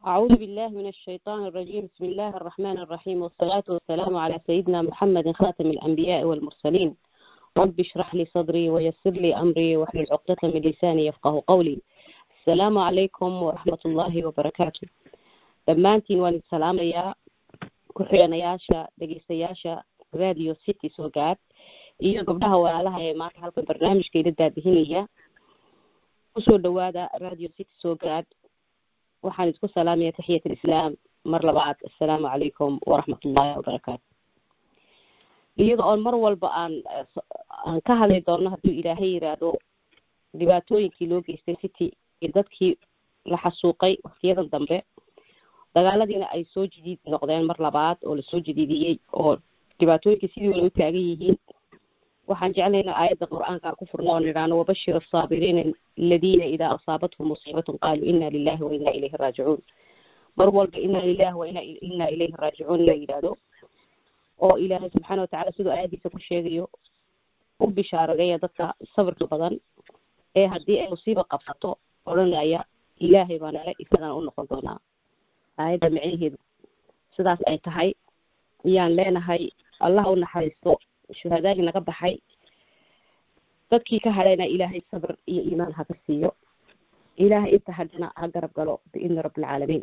أعوذ بالله من الشيطان الرجيم. بسم الله الرحمن الرحيم، والصلاة والسلام على سيدنا محمد خاتم الأنبياء والمرسلين. رب اشرح لي صدري ويسر لي أمري واحلل عقدة من لساني يفقه قولي. السلام عليكم ورحمة الله وبركاته. dhammaantiin waan salaamayaa ku-xiganayaasha dhegeystayaasha radio city soo gaad iyo gabdhaha walaalaha ee maanta halkan barnaamijkeeda daadihinaya. kusoo dhawaada radio city soo gaad. waxaan isku salaamayaa taxiyatul islaam mar labaad. assalaamu calaykum waraxmatullaahi wabarakaatu. iyada oo mar walba aan ka hadli doono hadduu ilaahay yiraahdo dhibaatooyinkii loo geystay city iyo dadkii la xasuuqay waqtiyadan dambe, dagaaladiina ay soo jadiid noqdeen mar labaad oo la soo jadiidiyey oo dhibaatooyinkii sidii wali u taagan yihiin. waxaan jeclaynaa aayadda qur-aanka ku furno oo nidhaano wabashir asaabiriina aladiina idaa asaabathum musiibatun qaaluu inna lillahi wa inna ilayhi raajicuun. mar walba inna lillahi wa inna ilayhi raajicuun la yidhaahdo oo ilaahay subxaana watacaala siduu aayaddiisa ku sheegayo u bishaaragaya dadka sabirka badan ee haddii ay musiiba qabsato odhanaya ilaahay baa nala isagana u noqon doonaa. aayadda micnaheedu sidaas ay tahay ayaan leenahay. allah u naxariisto shuhadaagii naga baxay, dadkii ka hadhayna ilaahay sabir iyo iimaan ha ka siiyo. ilaahay inta hadhana ha garab galo biidni rabbilcaalamiin.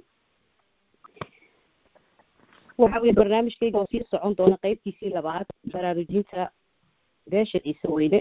waxa weye barnaamijkayga oo sii socon doona qaybtiisii labaad, baraarujinta beesha ciise weyne.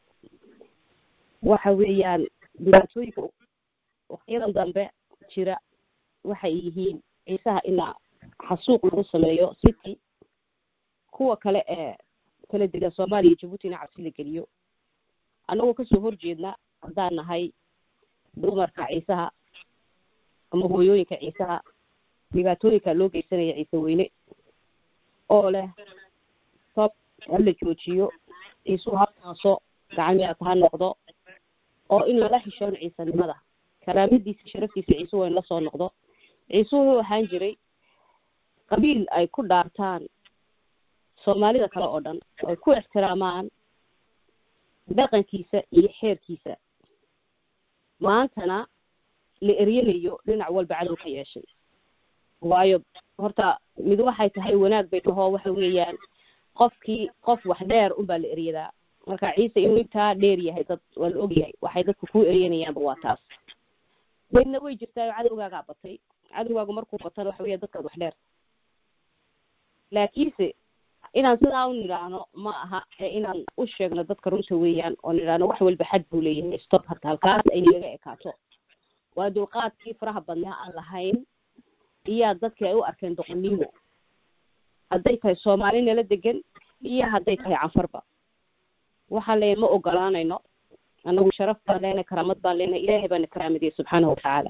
waxa weeyaan dhibaatooyinka waqtiyadan dambe jira waxay yihiin ciisaha inaa xasuuq lagu sameeyo city, kuwa kale ee kala degan soomaaliya iyo jabuutina cabsi la geliyo. annagoo kasoo horjeedna haddaan nahay dumarka ciisaha ama hooyooyinka ciisaha dhibaatooyinka loo geysanaya ciise weyne oo leh tob hala joojiyo, ciisuhu habtaaso gacamiyaad ha noqdo, oo in lala xishoon ciisanimada karaamadiisa sharaftiisa ciise weyn lasoo noqdo. ciisuhu waxaan jiray qabiil ay ku dhaartaan soomaalida kale oo dhan, ay ku ixtiraamaan dhaqankiisa iyo xeerkiisa. maantana la eryanayo dhinac walba cadow ka yeeshay. waayo horta mid waxay tahay wanaag bay tahoo waxa weeyaan qof wax dheer unbaa la eryadaa. marka ciise inuu intaa dheer yahay dad waa la ogyahay, waxay dadku ku eryanayaanba waa taas. midna way jirtaa cadowgaagaa batay. cadowgaagu markuu batana waxa weeya dadkaad wax dheer. laakiinse inaan sidaa u nidhaahno ma aha ee inaan u sheegno dadka runta weeyaan oo nidhaahno wax walba xad buu leeyahay, stop harta halkaas ay naga ekaato. waa dulqaadkii faraha badnaa aan lahayn iyaa dadkii ay u arkeen doqonnimo, hadday tahay soomaali nala degan iyo hadday tahay canfarba. waxaan leeyahay ma ogolaanayno. annagu sharaf baan leenahay, karaamad baan leenahay, ilaahay baana karaamadiyey subxaanahu watacaala.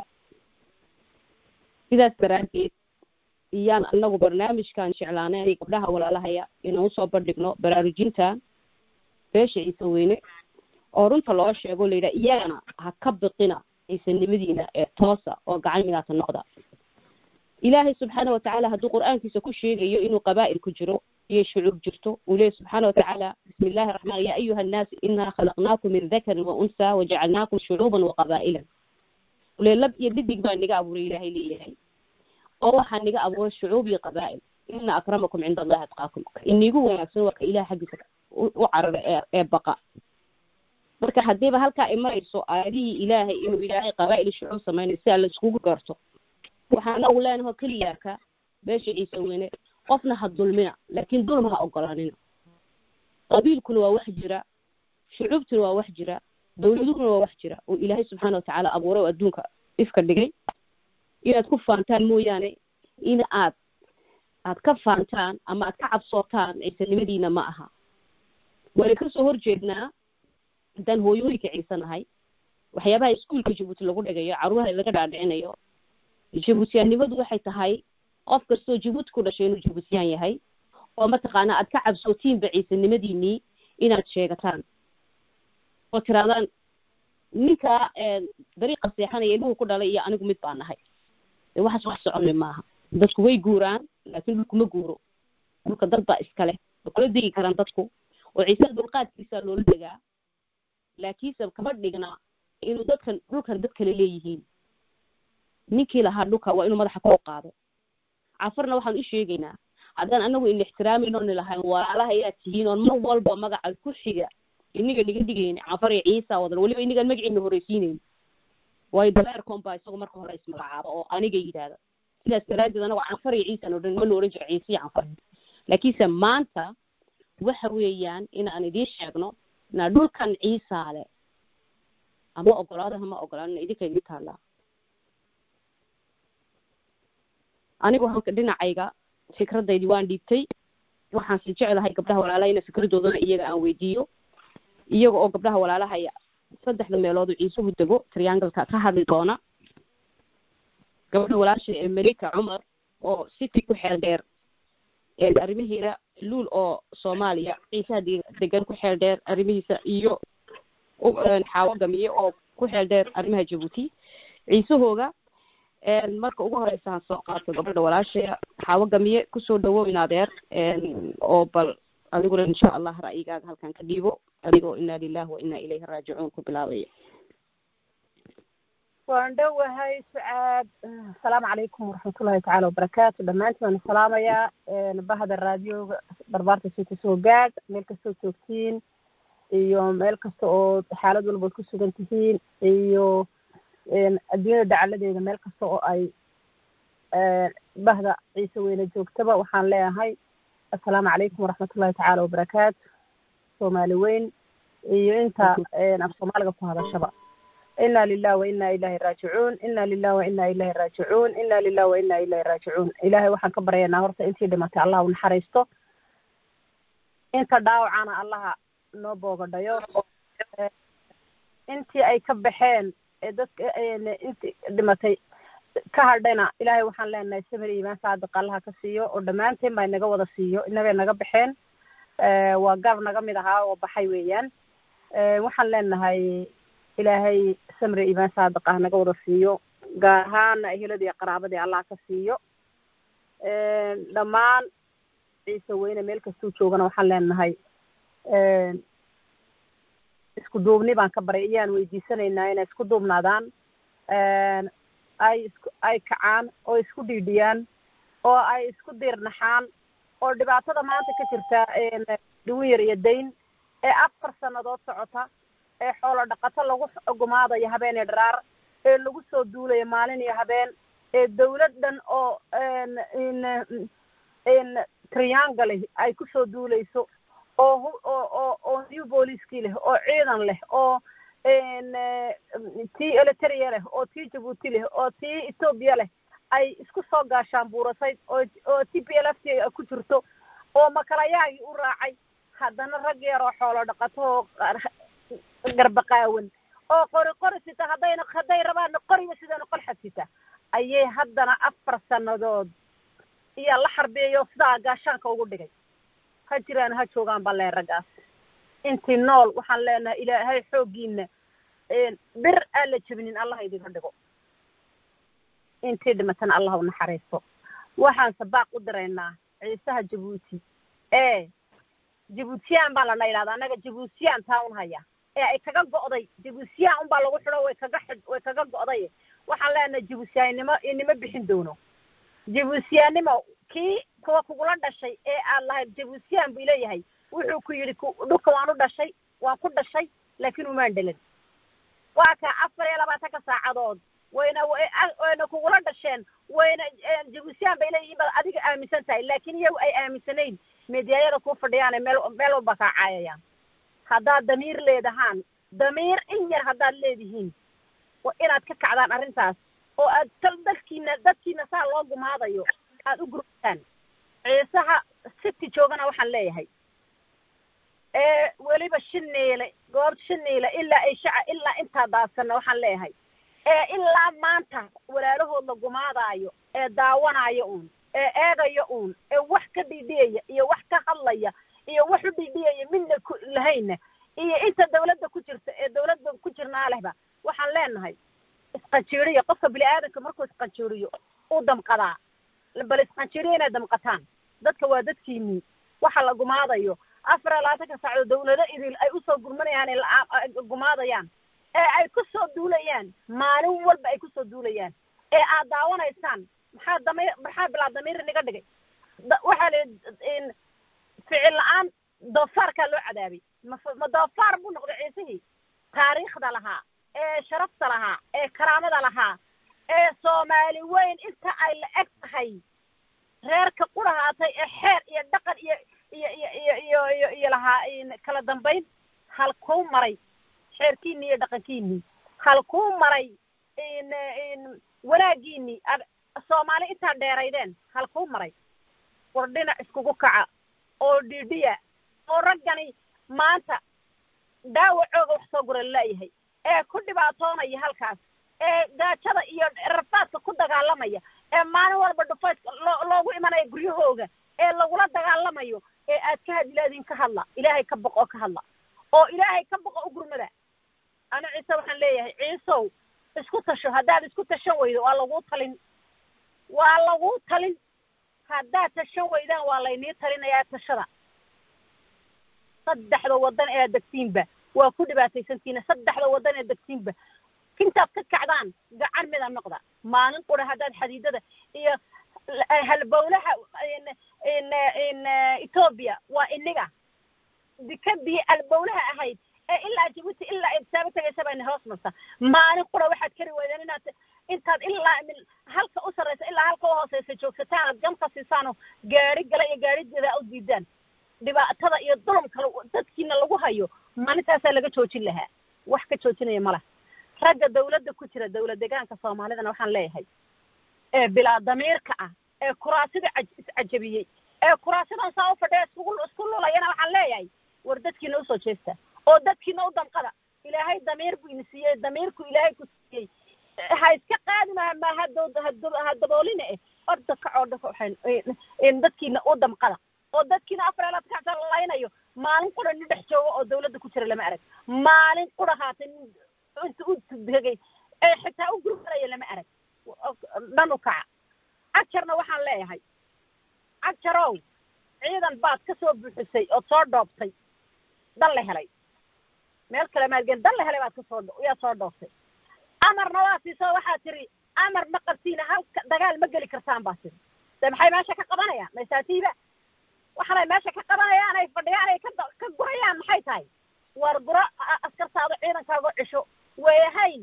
sidaas daraaddeed iyaan anagu barnaamijkan jeclaanay gabdhaha walaalahaya inaan usoo bandhigno baraarujinta beesha ciise weyne oo runta loo sheego la yidhaha iyagana ha ka biqina ciisanimadiina ee toosa oo gacan midaata noqda. ilaahay subxaana watacaala hadduu qur-aankiisa ku sheegayo inuu qabaa'il ku jiro iyo shucuub jirto, uu leeyahy subxaana watacaala bismi illaahi raxmaan yaa ayuha annaas inaa khalaqnaakum min dakarin wa unsaa wajacalnaakum shucuuban wa qabaa'ilan. ulee lab iyo dhidig baa niga abuuray ilaahay leeyahay, oo waxaa niga abuuray shucuub iyo qabaa'il. ina akramakum cinda allahi atqaakum. inigu wanaagsan waa ka ilaah xaggiisa u carara ee baqa. marka haddiiba halkaa ay marayso aayadihii ilaahay inuu ilaahay qabaa'il shucuub samaynayo si alla iskugu garto, waxaan ugu leenaho keliyaaka beesha ciise weyne qofna ha dulmina, laakiin dulma ha ogolaanina. qabiilkuna waa wax jira, shucuubtuna waa wax jira, dawladuhuna waa wax jira oo ilaahay subxaana watacaala abuuray oo adduunka ifka dhigay. inaad ku faantaan mooyaane in aad ka faantaan ama aad ka cabsootaan ciisanimadiina ma aha. waana kasoo horjeednaa haddaan hooyooyinka ciise nahay waxyaabaha iskuulka jabuuti lagu dhigayo, caruuraha laga dhaadhicinayo. jabuutiyaannimadu waxay tahay qof kastoo jabuuti ku dhashay inuu jabuutiyaan yahay, oo mataqaanaa aad ka cabsootiinba ciisanimadiinii inaad sheegataan oo tiraadaan ninka dariiqa seexanaya ilmuhu ku dhalay iyo anigu mid baa nahay. waxaas wax soconay maaha. dadku way guuraan laakiin dhulku ma guuro. dhulka dad baa iska leh, way kula degi karaan dadku, oo ciise dulqaadkiisa loola degaa. laakiinse kama dhigna inuu dhulkan dad kale leeyihiin. ninkii lahaa dhulka waa inuu madaxa kor qaado cafarna waxaan u sheegaynaa haddaan anagu in ixtiraamayno in lahayn walaalaha ayaa tihiin oo mar walba magaca ku xiga iniga dhiga dhigeen cafar iyo ciisa wadan waliba iniga magaciina horeysiineen way dabeer komba isagoo marka hore ismagacaabo oo aniga yiraahdo sidaas daraaddeed anagu cafar iyo ciisa oo dhan ma oran jiray ciisa cafar laakiinse maanta waxa weeyaan in aan idin sheegno na dhulkan ciisa leh ama ogolaadaha ma ogolaadna idinka idin taala anigu halka dhinacayga fikradaydi waan dhiibtay waxaan si jecelahay gabdhaha walaalahayna fikradoodana iyaga aan weydiiyo iyaga oo gabdhaha walaalahaya saddexda meelood oo ciisuhu dego triangle-ka ka hadli doona gabadha walaasha America Umar oo city ku xeel dheer ee arrimaheeda luul oo Soomaaliya ciisa degan ku xeel dheer arrimihiisa iyo xaawo gamiye oo ku xeel dheer arrimaha Djibouti ciisahooga marka ugu horeysa soo qaato gabadha walaasha xaawo gamiye ku soo dhawo inaadeer oo bal adigu insha Allah ra'yigaaga halkan ka dhiibo adigoo inna lillahi wa inna ilayhi raaji'uun ku bilaabay waan dhawahay Saad assalamu alaykum wa rahmatullahi ta'ala wa barakatuh dhamaantiin salaamaya bahada raadiyoga barbaarta soo gaad meel kasta joogtiin iyo meel kasta oo xaalad walba ku sugan tihiin iyo adduunyada dacaladeeda meel kasta oo ay bahda ciise weyne joogtaba waxaan leeyahay السلام عليكم ورحمة الله تعالى وبركاته سومالي وين انت الصومالي في هذا الشباب إنا لله وإنا إليه راجعون إنا لله وإنا إليه راجعون إنا لله وإنا إليه راجعون إلهي وحن كبر يا نهارت انتي دمتي الله ونحرسته انت داو عنا الله نوبوغ دايو انتي اي كبحين انتي دمتي kahadhayna ilaahay waxaan leenahay sabri iimaan saadiq Allah ka siiyo oo dhamaanteen bay naga wada siiyo inaga naga baxeen waa gaar naga mid ahaa oo baxay weeyaan waxaan leenahay ilaahay sabri iimaan saadiq ah naga wada siiyo gaar ahaan eheladii qaraabadii Allah ka siiyo dhamaan ciise weyne meel kasta joogana waxaan leenahay isku duubni baan ka baray iyaan weydiisanaynaa inay isku duubnaadaan ay kacaan oo isku dhiidhiyaan oo ay isku diirnaxaan oo dhibaatada maanta ka jirta dhuun yar iyo dayn ee 4 sanadood socota ee xoolo dhaqato lagu gumaadayo habeen iyo dharaar ee lagu soo duulayo maalin iyo habeen ee dawladdan oo in triangle ay ku soo duulayso oo new police leh oo ciidan leh oo tii Eritrea leh oo tii Djibouti leh oo tii Ethiopia leh ay isku soo gaashaan buurasay oo TPLF ku jirto oo makalayaagi u raacay haddana rag yar oo xoolo dhaqato garbaqaawan oo qori sita haday rabaan qoriga sidana qolxad sita ayay haddana 4 sanadood iyo la xarbeeyo sida gaashaanka ugu dhigay ha jiraan ha joogaan balee ragaas intii nool waxaan leenahay ilaahay xoogiina bir alla jabinin Allah idin dhigo intii dhimatan Allah u naxariisto waxaan sabaaq u direynaa ciisaha Djibouti Djiboutian baa la yiraahdaa anaga Djiboutian town haya ay kaga go'day Djiboutian baa lagu xiro way kaga go'day waxaan leenahay Djiboutianimo inima bixin doono Djiboutianimo kii kuwa kugula dhashay Allah Djiboutian buu leeyahay wuxuu ku yiri dhulka waan u dhashay waan ku dhashay laakiin uma dhalin waa ka 24 saacadood wayna kugula dhasheen wayna Djiboutian bay leeyihiin adiga aaminsan tahay laakiin iyagu ay aaminsanayn meediyada ku fadhiyaan meel walba ka caayayaan hadaa damiir leedahaan damiir in yar hadaa leedihiin waa inaad ka kacdaan arrintaas oo aad dadkiina saa loo gumaadayo aad u gurtaan ciisaha city joogana waxaan leeyahay waliba shineele goob shineele ilaa inta daasana waxaan leeyahay ilaa maanta walaalahood la gumaadayo daawanayo eegayo wax ka dhidiyay iyo wax ka hadlaya iyo wax u dhidiyay midna lahayna iyo inta dawladda ku jirta dawladda ku jirnaa lehba waxaan leenahay isqajiiriyo qofka bili aadanka markuu isqajiiriyo uu damqadaa bal isqajiirina damqataan dadka waa dadkiini waxa la gumaadayo 24 saacadood dawladda idil ay u soo gurmanayaan gumaadayaan ay ku soo duulayaan maalin walba ay ku soo duulayaan ee aad daawanaysaan maxaa bilaa damiir niga dhigay waxa in ficil aan doofaarka loo cadaabay ma doofaar buu noqday ciisihii taariikhda lahaa ee sharafta lahaa ee karaamada lahaa ee Soomaali weyn inta ay la eg tahay reerka qurahaatay ee xeer iyo dhaqan iyo lahaa in kala dambayn halkuu maray xeerkiinii iyo dhaqankiinii halkuu maray in wanaagiinii Soomaali inta dheeraydeen halkuu maray wardina iskugu kaca oo dhiidhiya oo raggani maanta daawacooga wax soo guran leeyahay ee ku dhibaatoonaya halkaas ee gaajada iyo rafaadka ku dagaalamaya ee maalin walba dhufayd loogu imanaya guryahooga ee lagula dagaalamayo ee aad ka hadlaadin ka hadla ilaahay ka boqo ka hadla oo ilaahay ka boqo u gurmada ana ciise waxaan leeyahay ciisow isku tasho haddaad isku tashan weydo waa lagu talin haddaad tashan weydaan waa laynii talinayaa tashada saddexda wadan ee degtiinba waa ku dhibaataysantiina saddexda wadan ee degtiinba kintaad ka kacdaan gacan mida noqda maalin qura haddaad xadiidada iyo halbowlaha in Ethiopia waa iniga dikadii albowlaha ahayd ee ilaa Djibouti ilaa Addis tagaysa baan hoos marta maalin qura waxaad kari weydaan inaad intaad ilaa halka u sareysa ilaa halka u hooseysa joogsataan jamka siisano gaari gala iyo gaarideeda u diidaan dhibaatada iyo dulumka dadkiina lagu hayo maalintaas laga joojin lahaa wax ka joojinaya mala ragga dawladda ku jira dawlad deegaanka Soomaalidana waxaan leeyahay ee bilaa damiirka ah ee kuraasida ajabiyay ee kuraasadan soo fadhiya isku lulayana waxaan leeyahay war dadkiina u soo jeesta oo dadkiina u damqada ilaahay damiir buu insiiyay damiirku ilaahay ku siiyay ha iska qaadina ma hadabooline orda ka orda waxaan in dadkiina u damqada oo dadkiina afreelad ka talaynayo maalin qura ni dhex joogo oo dawladda ku jira lama arag maalin qura haatan inta u tagay ee xitaa u gurmaraya lama arag dhanu kaca ajarna waxaan leeyahay ajarow ciidan baad ka soo buuxisay oo soo dhoobtay dal la helay meel kale maalgen dal la helay baad ka soo dhoobtay amarna waa siisoo waxaa tiri amar ma qabtiina halka dagaal ma geli kartaan baa tiri maxay meesha ka qabanayaan maysaatiiba waxay meesha ka qabanayaan ay fadhiyaan ay ka gurayaan maxay tahay war gura askartaada ciidankaaga cisho weeyahay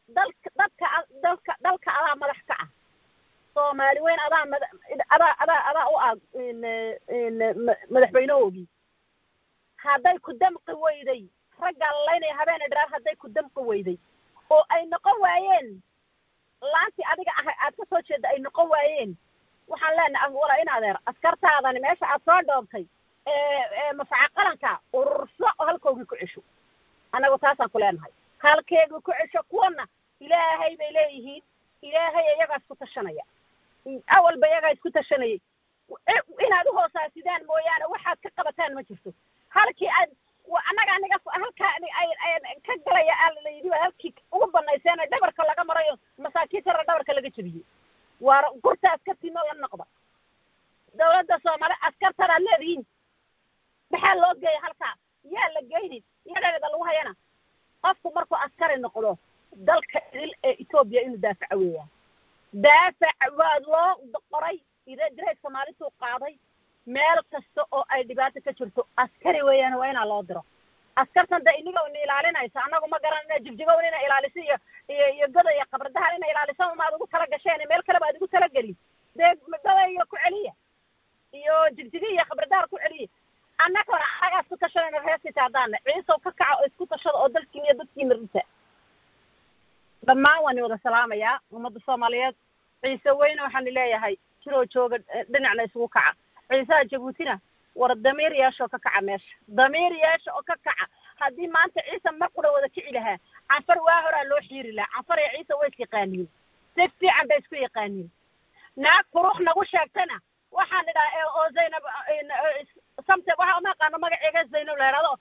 dalka adaa madax ka ah Soomaali weyn adaa u ag madaxweynahoogi hadday ku damqi weyday ragga laynay habeen dharaar hadday ku damqi weyday oo ay noqon waayeen laanti adiga aad ka soo jeeda ay noqon waayeen waxaan leenahay wala in adeer askartaadani meesha aad soo dhoobtay mafaca qaranka ururso halkoogi ku cisho anagu taasaan ku leenahay halkeegu ku cisho kuwana ilaahay bay leeyihiin ilaahay iyaga isku tashanaya awal bay iyaga isku tashanayay inaad u hoosaasidaan mooyaane waxaad ka qabataan ma jirto halkii aad anaga halka ay ka galaya la yidhi halkii ugu banayseen dhabarka laga marayo masaakiinta dhabarka laga jabiyay war gurta askartiina la noqda dawladda Soomaali askartana leedihiin maxaa loo geeyay halka yaa la geeyay iyada lagu hayana qofku markuu askari noqdo dalka idil ee Ethiopia inuu daafac weeyaan daafac waa loo qoray ida direed Soomaalidu qaaday meel kasta oo ay dhibaato ka jirto askari weeyaan waa in loo diro askartan da iniga oo ilaalinaysa anagu ma garanayna jibjigo inay ilaaliso iyo gada iyo qabradaha inay ilaaliso ma ugu tala gasheen meel kale baad ugu tala galin gada iyo ku celiya iyo jibjigo iyo qabradaha ku celiya anaka anaga isku tashadana reesita hadaan ciiso ka kaco isku tashado oo dalkiina iyo dadkiina rinta dhammaan waan wada salaamaya ummadda Soomaaliyeed ciise weyn waxaan leeyahay jiro jooga dhinacna isugu kaca ciise Djiboutina war damiir yeesho ka kaca meesha damiir yeesho oo ka kaca haddii maanta ciise mar qura wada kici lahaa afar waa hore loo xiiri lahaa afar ee ciise way yaqaaniin si fiican bay isku yaqaaniin naag quruux nagu sheegtana waxaan idhaa oo Zaynab samte waxa ma qaano magaceega Zaynab leerado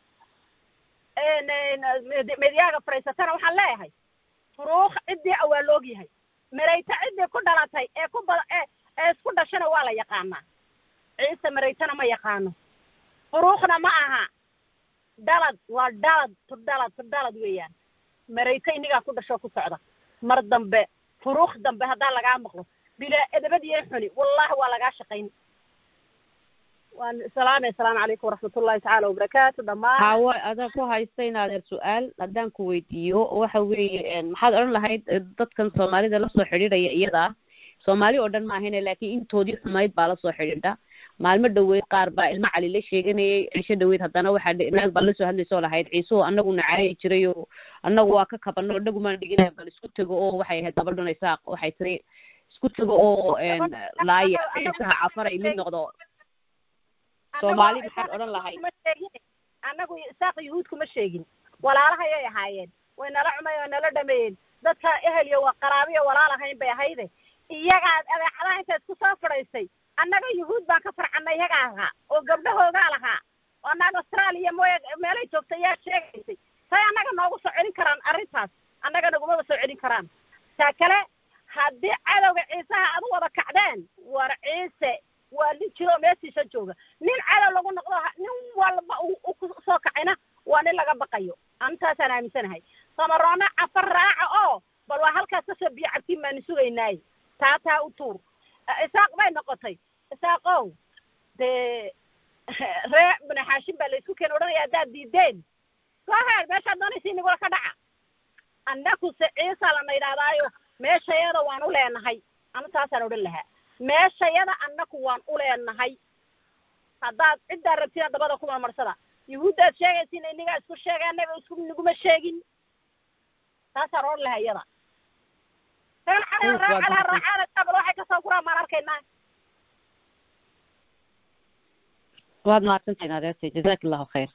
meediyaga fariisatana waxaan leeyahay quruux cidii awaaloog yahay marayta cidii ku dhalatay ee ku isku dhashana waa la yaqaanaa ciise maraytana ma yaqaano quruuxna ma aha dalad waa dalad weeyaan marayta iniga ku dhasho ku socda mar dambe furuuq dambe hadaa laga maqlo bila edabadiyo xuni wallahi waa laga shaqayn waan salaamu alaykum waraxmatullaahi ta'ala wabarakaatu dhamaan hawa adaa ku haystayna su'aal hadaan ku weydiiyo waxa weeye maxaad oran lahayd dadkan Soomaalida la soo xiriiraya iyada Soomaali oo dhan ma ahayn laakiin intoodii xumayd baa la soo xiriirda maalmo dhaweyd qaar baa ilma cali la sheeganayay cisho dhaweyd hadana waxa inaag baa la soo hadlayso lahayd ciiso anagu nacay jiray oo anagu waa ka kabano anagu ma dhiginay bal isku tago oo waxay ahayd dabadhan isaaq waxay tiri isku tago oo laaya ciisaha cafaray mid noqdo Soomaali maxaad oran lahayd anagu isaaq yuhuud kuma sheegin walaalaha ay ahaayeen way nala cumay oo nala dhameeyeen dadka ehel iyo qaraabiyo walaalahayn bay ahayde iyaga adeecadaha inta isku soo fadhiisay annaga yuhuud baan ka farcanay iyaga ahaa oo gabdhahooda lahaa oo annaga Australia meelay joogtay yaa sheegaysay say annaga noogu soo celin karaan arrintaas annaga naguma soo celin karaan taa kale haddii cadowga ciisaha aad wada kacdeen war ciise waa nin jiro meeshiisa jooga nin cadow lagu noqdo nin walba uu ku soo kacayna waa nin laga baqayo antaasaan aaminsanahay samaroona afar raaca oo bal waa halkaas ka soo biyo cabtiin maan sugaynay taa u tuur isaaq bay noqotay isaaqow de ree bani haashim baa la isku keen odhanaya haddaad diideen soo heer meeshaad doonaysa inigula ka dhaca annaku se ciisa lana yidhahdaayo meeshayada waan u leenahay anu taasaan odhan lahaa meeshayada annaku waan u leenahay haddaad ciddaa rabtina dabada kuma marsada yuhuuddaad sheegaysiin inigaa isku sheegay annaga isku niguma sheegin taasaan odhan lahaa iyada waxay kasoo guraan maan arkaynaa waad mahadsantahay adeertay jazaak allahu khayr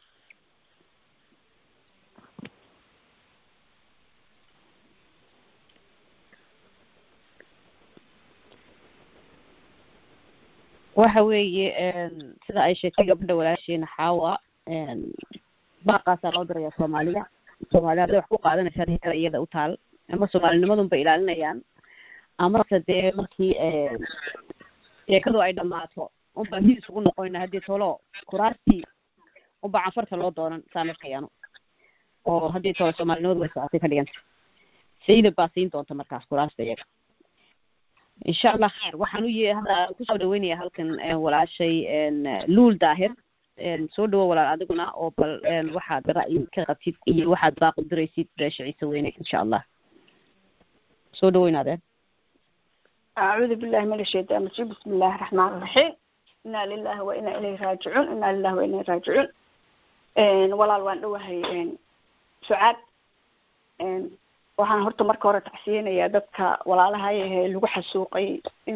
waxa weeye sida ay sheegtay gabadha walaasheena xaawa baaqaasaa loo diraya Soomaalida wax ku qaadanaysa heer iyada u taal ama Soomaalinimadun bay ilaalinayaan ama sadee markii sheekadu ay dhamaato oo baahi isugu noqonayna hadii tolo kuraasti oo bacanfarta loo doonan saameyayaan oo hadii tolo Soomaalinimadu way saacay ka dhiganta sayida baasiin doonta markaas kuraasta iyaga insha Allah khair waxaan u yeehay ku soo dhaweynaya halkan walaashay luul daahir soo dhawo walaal adiguna oo bal waxaad ra'yi ka qabtid iyo waxaad baaq u diraysid beesha ciise weyne insha Allah soo dhaweynaadeen أعوذ بالله من الشيطان الرجيم بسم الله الرحمن الرحيم إنا لله وإنا إليه راجعون إنا لله وإنا إليه راجعون ولا الوان دوهي سعاد waxaan horta marka hore taxsiinaya dadka walaalaha ee lagu xasuuqay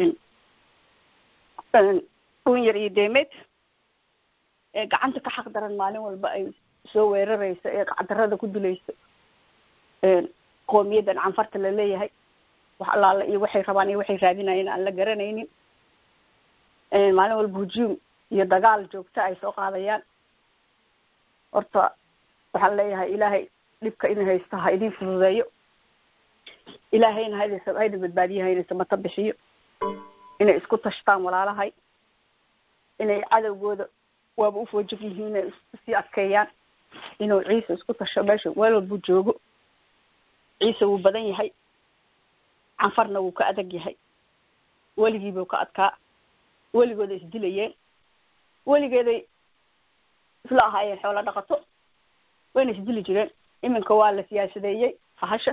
yar iyo deemed ee gacanta ka xaq daran maalin walba ay soo weerarayso ee qadarada ku dilayso qoomiyadan canfarta la leeyahay wax allaala iyo waxay rabaan iyo waxay raadinayeen aan la garanaynin maalin walba hujuum iyo dagaal joogto ay soo qaadayaan horta waxaan leeyahay ilaahay dhibka in haysto ha idin fududeeyo ilaahayna hayda badbaadiyahayna samata bixiyo inay isku tashtaan walaalahay inay cadowgooda waaba u foojig yihiin inay isii adkeeyaan inuu ciise isku tasho meesha weel walbuu joogo ciise wuu badan yahay canfarna wuu ka adag yahay weligiibuu ka adkaa weligooda isdilayeen weligeeday isla ahaayeen xoolo dhaqato wayna isdili jireen iminka waa la siyaasadeeyey fahasha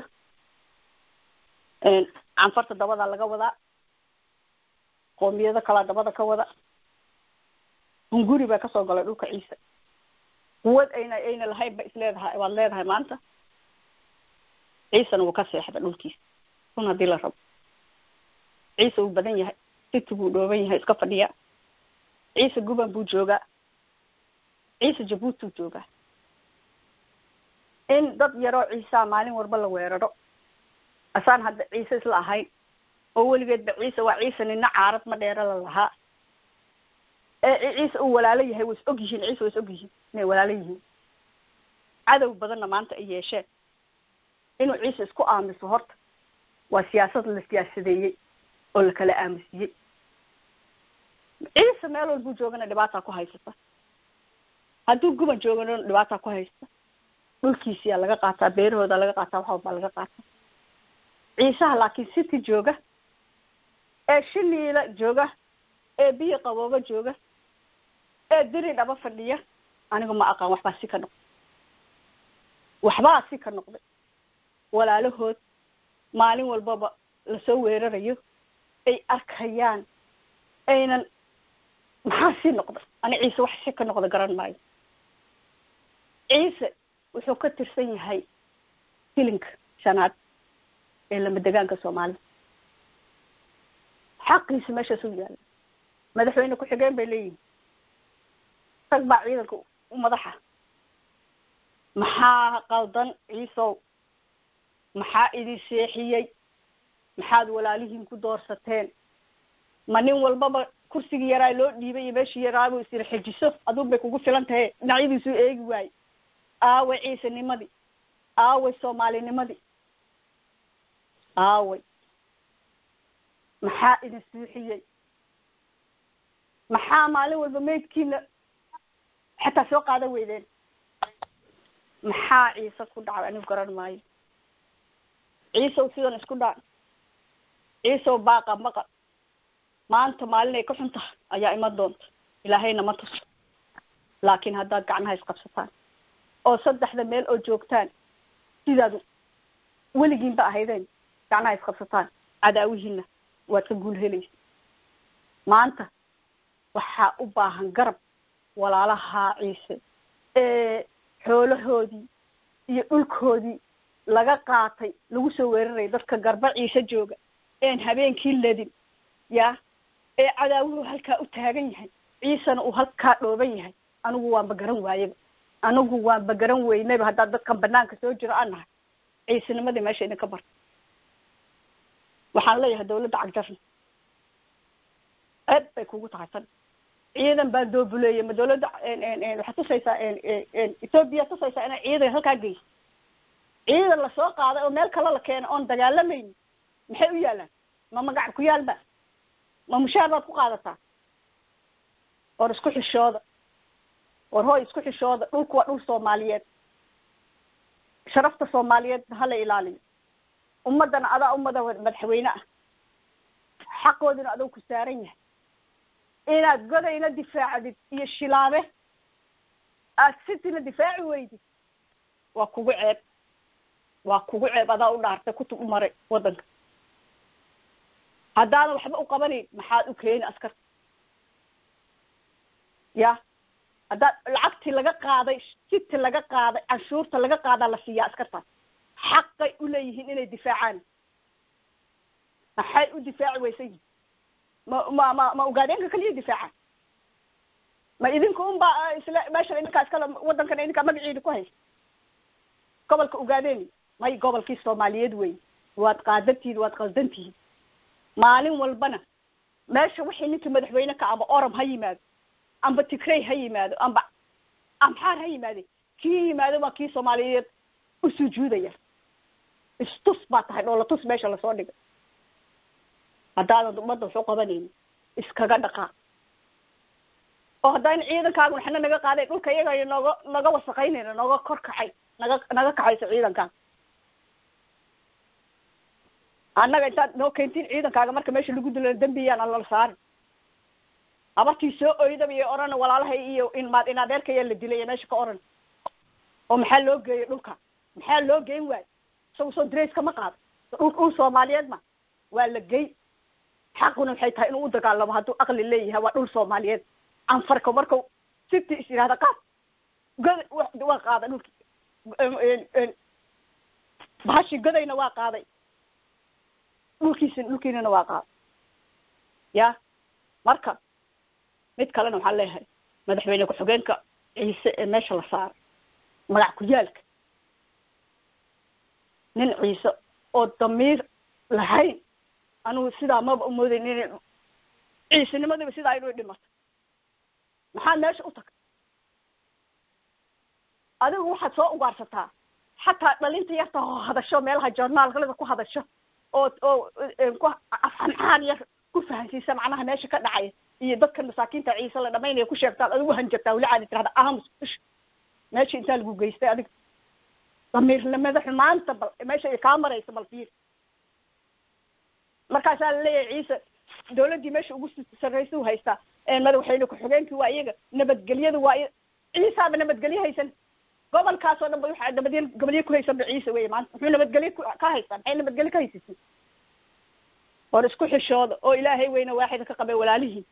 canfarta dabada laga wadaa qoomiyado kala dabada ka wada hunguri baa kasoo galay dhulka ciise quwad ayna lahayn ba isleedahay waad leedahay maanta ciisena wuu ka seexda dhulkiisa run haddii la rabo ciise wuu badan yahay siti buu dhooban yahay iska fadhiya ciise guban buu joogaa ciise jabuuti buu joogaa in dad yaroo ciisaa maalin walba la weeraro asaan hadda ciise isla ahayn oo weligeedba ciise waa ciise nina caarad ma dheera la lahaa ee ciise uu walaalo yahay way is og yihiin ciise way is og yihiin inay walaalo yihiin cadow badanna maanta ay yeesheen inuu ciise isku aamuso horta waa siyaasad la siyaasadeeyey oo la kala aamusiyey ciise meel walbuu joogana dhibaataa ku haysata hadduu guban joogana dhibaataa ku haysta dhulkiisiyaa laga qaataa beerahooda laga qaataa wax walbaa laga qaataa ciisaha laakiin city jooga ee shiliila jooga ee biyo qabooba jooga ee diri dhaba fadhiya anigu ma aqaan waxbaa si ka noqday waxbaa si ka noqday walaalahood maalin walbaba la soo weerarayo ay arkayaan aynan maxaa si noqday ani ciise wax si ka noqda garan maayo ciise wuxuu ka tirsan yahay filinka shanaad ee lama degaanka Soomaaliya xaqiisa meesha soo yaala madaxweyne ku xigeen bay leeyihiin tag baa ciidanka u madaxa maxaa qaldan ciisow maxaa idin seexiyey maxaad walaalihiin ku doorsateen ma nin walbaba kursiga yaraa loo dhiibay iyo meeshii yaraabuu isir xijiso aduun bay kugu filan tahay dhinacyadiisu eegi waay aaway ciisanimadii aaway soomaalinimadii aaway maxaa idin suuxiyey maxaa maalin walba meydkiina xataa soo qaadan weydeen maxaa ciise ku dhacay anigu garan maayo ciisow sidan isku dhac ciisow baaqa maqa maanta maalin ay ka xun tahay ayaa iman doonta ilaahayna ma tuso laakiin haddaad gacnaha isqabsataan oo saddexda meel oo joogtaan sidaad weligiinba ahaydeen gacnaha isqabsataan cadaawihiina waad ka guul helaysa maanta waxaa u baahan garab walaalaha ciise ee xoolahoodii iyo dhulkoodii laga qaatay lagu soo weeraray dadka garba ciise jooga een habeenkii ledin yaa ee cadaawuhu halkaa u taagan yahay ciisana uu halkaa dhooban yahay anigu waanba garan waayeba anigu waanba garan weynayba haddaad dadkan banaanka soo jiro aan nahay ciisanimadii meesha idinka barta waxaan leeyahay dawladda cagjarna aad bay kugu tahay tan ciidan baa doobuleeyay ma dawladda waxaad tusaysaa Ethiopia tusaysaa inay ciidan halkaa geyso ciidan la soo qaaday oo meel kale la keenay oon dagaalamaynin maxay u yaalaan ma magac ku yaalba ma mushaar baad ku qaadataa oo isku xishooda oo hooy isku xishooda dhulku waa dhul Soomaaliyeed sharafta Soomaaliyeed hala ilaaliyo ummadana adaa ummada madaxweyne ah xaqoodina adoo ku saaran yahay inaad godayna difaacdid iyo shilaabe aad sitina difaaci weydid waa kugu ceeb adaa u dhaartay kutub u maray wadanka haddaadan waxba u qabanayn maxaad u keeni askarta ya haddaad lacagtii laga qaaday siti laga qaaday canshuurta laga qaadaa la siiyaa askartaas xaqay u leeyihiin inay difaacaan maxay u difaaci weysan yihin ma ugaadeenka kaliya difaacaan ma idinka unbaa isla meesha idinkaa iskale wadankana idinkaa magaciida ku haysa gobolka ugaadeen may gobolkii Soomaaliyeed wey waad qaadantihiin waad qaldantihiin maalin walbana meesha wixii ninkii madaxweyne ka aba oram ha yimaado amba Tigray ha yimaado amba amxaar ha yimaado kii yimaado waa kii Soomaaliyeed u sujuudaya istus baa tahay dhoolatus meesha la soo dhigay haddaadan ummadda wuxuu qabanaynin iskaga dhaqaa oo haddaan ciidankaagu waxna naga qaaday dhulka iyaga naga wasaqaynayna naga kor kacay naga kacayso ciidankaa annaga intaad noo keentiin ciidankaaga marka meesha lagu dilo dambiyaan aan la saarin abartii soo oydaba iyo oran walaalahay iyo in adeerkaya la dilay meesha ka oran oo maxaa loo geeyay dhulka maxaa loo geyn waay soo dress kama qaado dhul Soomaaliyeed ma waa la geey xaquna waxay tahay inuu u dagaalamo hadduu aqli leeyahay waa dhul Soomaaliyeed aan farko markuu city isiraada qaad waa qaada dhulki bahashi godayna waa qaaday dhulkiina waa qaaday ya marka mid kalena waxaan leeyahay madaxweyne ku-xigeenka ciise ee meesha la saaray magac ku yaalka nin ciise oo damiir lahayn anigu sidaa maba umoodayn in ciisinimadiiba sidaa inuu dhimato maxaa meesha u tagtay adigu waxaad soo ugaarsataa xataa dhalinta yarta oo hadasho meelaha journaalada ku hadasho oo ku afxaan yar ku fahansiisa macnaha meesha ka dhacaya iyo dadka masaakiinta ciise la dhamaynaya ku sheegtaan adigu hanjabtaa wali caadi tirahda aamus meesha intaa lagu geystay adiga damiirnimada xumaanta bal meesha ay kaa marayso bal fiir markaasaa la leeyahay ciise dawladdii meesha ugu sarraysa u haystaa madaxweyne ku-xigeenkii waa iyaga nabadgelyada waa ciisaaba nabadgelyo haysan gobolkaasoo dhan ba waxaa nabadgelyo ku haysanba ciise weeye maanta muxuu nabadgelyo ka haystaa maxay nabadgelyo ka haysatay war isku xishooda oo ilaahay weyne waaxida ka qabay walaalihii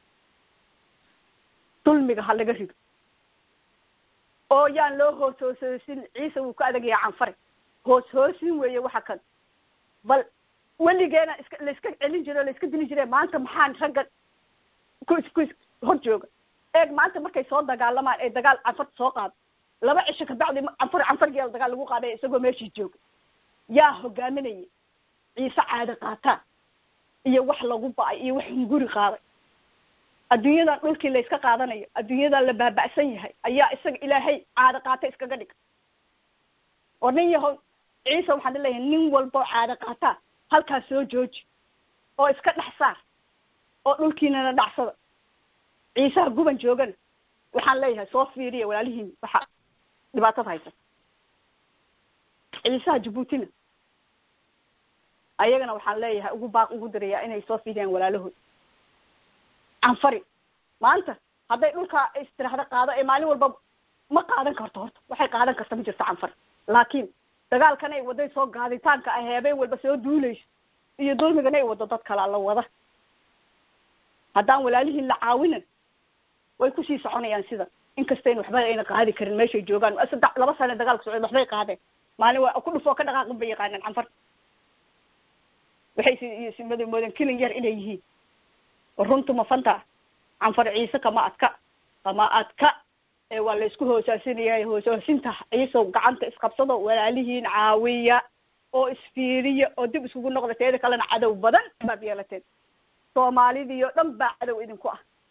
dulmiga ha laga rido oo yaan loo hoos-hoosin ciise wuu ka adagayaa canfari hoos-hoosin weeye waxa kan bal weligeena layska celin jire o layska dili jire maanta maxaan ragga ku hor jooga eeg maanta markay soo dagaalamaan ee dagaal canfarta soo qaado 2 cisho ka bacdi canfargeel dagaal lagu qaaday isagoo meeshii jooga yaa hogaaminaya ciise caada qaataa iyo wax lagu ba'ay iyo wax hunguri qaaday adduunyadan dhulkii la iska qaadanayo adduunyadan la baaba'san yahay ayaa isaga ilaahay caada qaata iskaga dhig oo nin yahow ciise waxaan leeyahay nin walba caada qaataa halkaas soo jooji oo iska dhex saar oo dhulkiinana dhacsada ciisaha guban joogan waxaan leeyahay soo fiiriya walaalihiin waxa dhibaatada haysa ciisaha Djibouti ayagana waxaan leeyahay ugu dirayaa inay soo fiiriyaan walaalahood canfari maanta hadday dhulka istiraahada qaado ee maalin walba ma qaadan karto horta waxay qaadan kartaa ma jirto canfari laakiin dagaalkan ay waday soo gaaditaanka ay heebeen walba soo duulayso iyo dulmigan ay wado dad kale la wada haddaan walaalihiin la caawinan way ku sii soconayaan sida inkastoo waxba ayna qaadi karin meesha joogaan 2 sano dagaalka socday waxbay qaadeen maalin waa ku dhufo ka dhaqaaqin bay yaqaanaan canfar waxay simada moodan kilin yar inay yihiin runtu ma fanta canfar ciise kama adka ee waa la isku hoosaasinayay hoosaasinta ciise gacanta isqabsado walaalihiin caawiya oo isfiiriya oo dib isugu noqda teeda kalena cadow badan baa yeelateen Soomaalidiyo dhan baa cadow idinku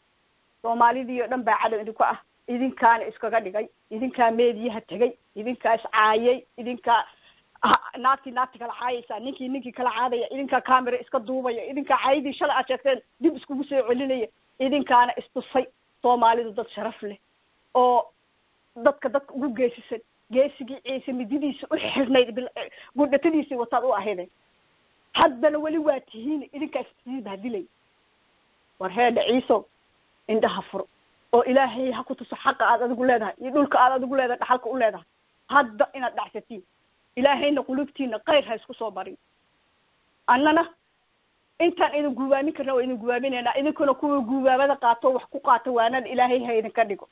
ah idinkaana iskaga dhigay idinkaa meediyaha tagay idinkaas caayay idinkaa naagti kala caayaysa ninkii kala caadaya idinkaa camera iska duubaya idinkaa caayidii shalay aad sheegteen dib iskugu soo celinaya idinkaana istusay Soomaalidu dad sharaf leh oo dadka ugu geesisan geesigii ciise mididiisa u xirnayd gudhatadiisii wataad u ahaydeen haddana weli waa tihiin idinkaas sii bahdilay war heedha ciiso indhaha furo oo ilaahay ha ku tuso xaqa aad adigu leedahay iyo dhulka aad adigu leedahay dhaxalka u leedahay hadda inaad dhacsatiin ilaahayna qulubtiina khayr ha isku soo barin annana intaan idin guubaamin karna waa idin guubaaminaynaa idinkuna kuwa guubaabada qaato wax ku qaato waanada ilaahay ha idinka dhigo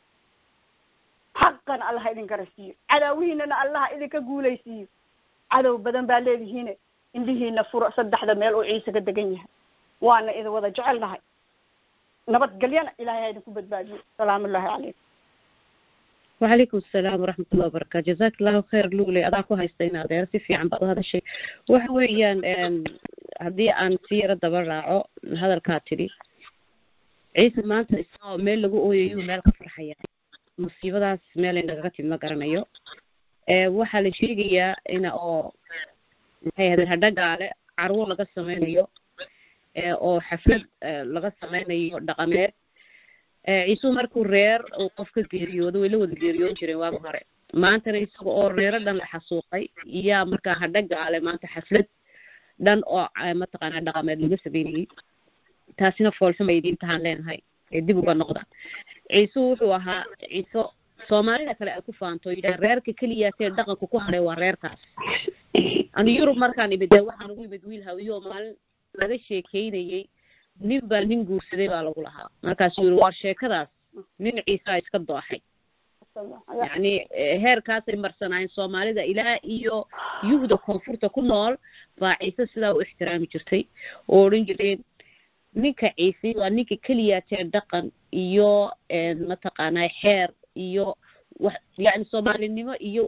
xaqan allah idin garasiiyo cadaawihiinana allah idinka guulaysiiyo cadow badan baa leedihiine indhihiina furo 3 meel oo ciise ka degan yahay waana idin wada jecelnahay nabadgelyana ilaahay ha idinku badbaadiyo salaamu calaykum وعليكم السلام ورحمة الله وبركاته جزاك الله خير لولي أضاكو هايستينا دير في عن بعض هذا الشيء وحويا هدي أن سيرة دبرعو هذا الكاتري عيسى ما أنت إسمه ميل لقو أويو ميل قفر حياتي مصيبة داس ميل إنك غتي مقرنيو وحال شيقيا إنا أو هاي هذا الهدق على عروة لغا سمينيو أو حفلة لغا سمينيو دقامير ciisu markuu reer uu qofka geeriyoodo way la wada geeriyoon jireen waaga hore maantana isaga oo reero dhan la xasuuqay iyaa markaa hadhaga ale maanta xaflad dhan oo mataqaanaa dhaqameed laga sameeyay taasina foolxumay diintaan leenahay ee dib uga noqda ciisu wuxuu ahaa ciiso Soomaalida kale ay ku faanto ila reerka kaliya ee dhaqanka ku haray waa reerkaas aan Yurub markaan ibadee waxaan ugu ibad wiil hawiyo maalin laga sheekeynayay nin baa nin guursaday baa lagu lahaa markaas uu war sheekadaas nin ciise iska dooxay yani heerkaas ay marsanayeen Soomaalida ilaa iyo yuhuda koonfurta ku nool baa ciise sidaa u ixtiraami jirtay oo oran jireen ninka ciise waa ninka kaliya ee dhaqan iyo mataqaanaa xeer iyo yani Soomaalinimo iyo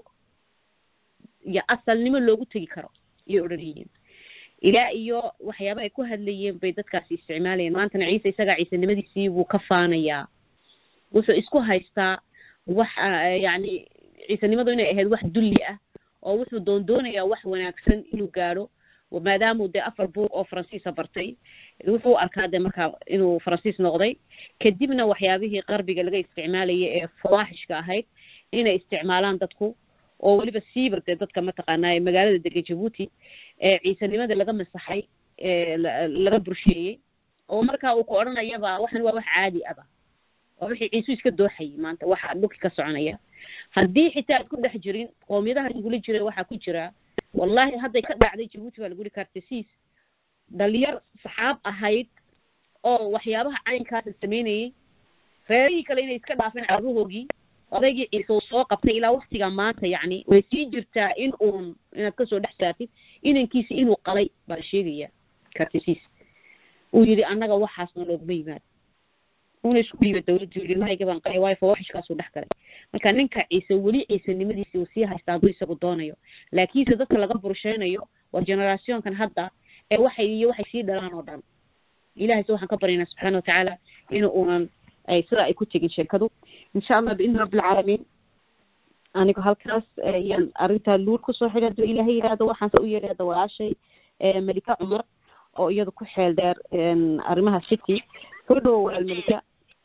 asalnimo loogu tagi karo iyo oranayeen ilaa iyo waxyaabo ay ku hadlayeen bay dadkaas isticmaalayeen maantana ciise isaga ciisanimadiisii buu ka faanayaa wuxuu isku haystaa wax yani ciisanimadu inay ahayd wax dulli ah oo wuxuu doonayaa wax wanaagsan inuu gaaro maadaama uu 4 buug oo Faransiis bartay wuxuu arkaa markaa inuu Faransiis noqday kadibna waxyaabihii qarbiga laga isticmaalayay ee fawaaxishka ahayd inay isticmaalaan dadku oo waliba siibirtay dadka mataqaanaa magaalada degan Djibouti ciisanimada laga masaxay laga bursheeyey oo markaa uu ku odhanayaba waxan waa wax caadi aba oo wixii ciisu iska dooxayay maanta waxa dhulka ka soconaya haddii xitaa aad ku dhex jirin qoomiyadaha igula jira waxaa ku jira wallahi hadday ka dhacday Djibouti baa lagu kartisiis dhalinyar saxaab ahayd oo waxyaabaha caynkaas sameynayay reerihii kale inay iska dhaafeen carruurhoogii odaygii ciise soo qabtay ilaa waqtiga maanta yacni way sii jirtaa inaad ka soo dhex saartid inankiisa inuu qalay baa sheegaya kartisiis uu yidhi annaga waxaasna looguma yimaad una isku dhiiba dawladdu yidhi mahayga baan qalay waayo fawaaxishkaasuu dhex galay marka ninka ciise weli ciisanimadiisii uu sii haystaa hadduu isagu doonayo laakiinse dadka laga bursheynayo waa generationkan hadda ee waxay sii dhalaan oo dhan ilaahay waxaan ka baryaynaa subxaana watacaala inuunan ay sida ay ku tegin sheekadu insha allah biidni rabbi alcaalamiin anigu halkaas ayaan arrintaa luur kusoo xidhay hadduu ilaahay yidhaahdo waxaanse u yeedhay hadda walaashay malika cumar oo iyada ku xeel dheer arrimaha city soo dhawo walaal malika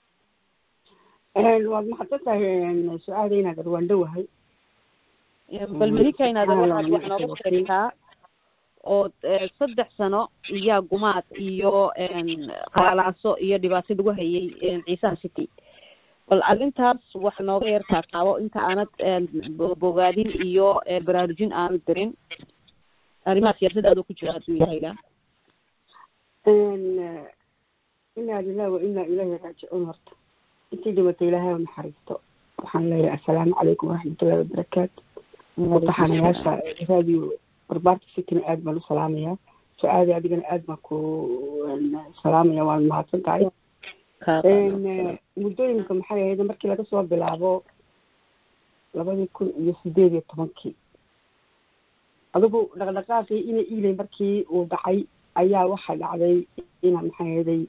waad maxadsan tahay su-aada inaad arwaan dhowahay bal malika inaad wax nooga sheegtaa oo 3 sano iyo gumaad iyo qalaaso iyo dhibaato lagu hayay ciisaha city bal arrintaas wax nooga yar taataabo inta aanad bogaadin iyo baraarujin aanu dirin arrimaha siyaasadda adoo ku jira hadduu yahayla inaa lillahi wa inaa ilayhi raajicuun horta intii dhimatay ilaahay oo naxariisto waxaan leeyahay assalaamu calaykum waraxmatullahi wabarakaatu wadaxanayaasha raadiyo barbaarta sitina aad baan u salaamayaa su-aada adigana aad baan ku salaamaya waan mahadsan tahay muddooyinka maxay ahayd markii laga soo bilaabo 2018 adigu dhaqdhaqaaqii ina iilay markii uu dhacay ayaa waxaa dhacday ina maxay ahaday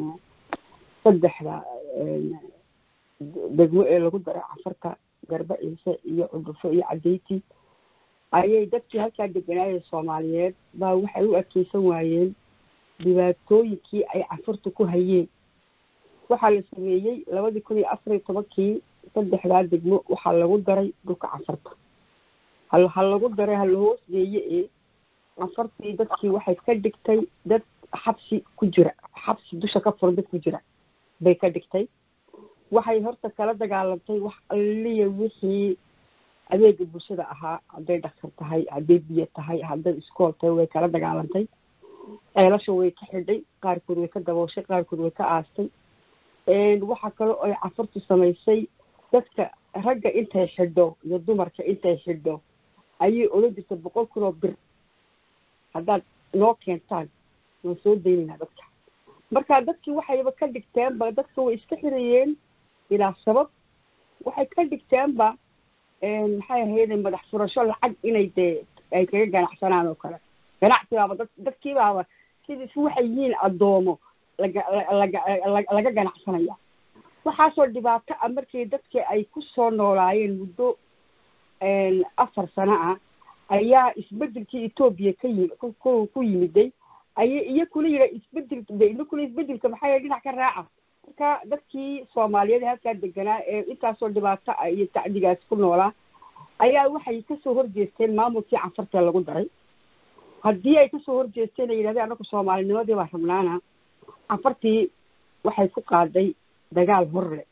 3 degmo ee lagu daray cafarta garba ciise iyo cudufo iyo cadeyti ayay dadkii halkaa deganaayay Soomaaliyeed baa waxay u adkeysan waayeen dhibaatooyinkii ay cafartu ku hayeen waxaa la sameeyey 2014 3 degmo waxaa lagu daray dhulka cafarta hal lagu daray hal hoos geeyay cafartii dadkii waxay ka dhigtay dad xabsi ku jira xabsi dusha ka furan dad ku jira bay ka dhigtay waxay horta kala dagaalantay wax alliya wixii adeega bulshada ahaa hadday dhaqtar tahay hadday biyo tahay hadday iskool tahay way kala dagaalantay ceelasha way ka xidhay qaarkood way ka dabooshay qaarkood way ka aastay waxaa kaloo ay cafartu samaysay dadka ragga intay xidho iyo dumarka intay xidho ayay ola jirta 100 kun oo bir haddaad noo keentaan waan soo daynaynaa dadka markaa dadkii waxayba ka dhigteenba dadka way iska xirayeen ilaa sabab waxay ka dhigteenba maxay ahayd madax furasho lacag inay ay kaga ganacsanaan oo kale ganacsigaaba dadkiibaaba sidii waxay yihiin adoomo laga ganacsanaya waxaasoo dhibaato ah markii dadkii ay ku soo noolaayeen muddo 4 sano ah ayaa isbedelkii Ethiopia ku yimiday ayay iyo kula yira isbedelka maxay dhinac ka raaca marka dadkii Soomaaliyeed halka deganaa ee intaasoo dhibaato ah iyo tacdigaas ku noolaa ayaa waxay ka soo horjeesteen maamulkii cafarta lagu daray haddii ay ka soo horjeesteen ay yiraahdeen anagu Soomaalinimadii baa rabnaana cafartii waxay ku qaaday dagaal horle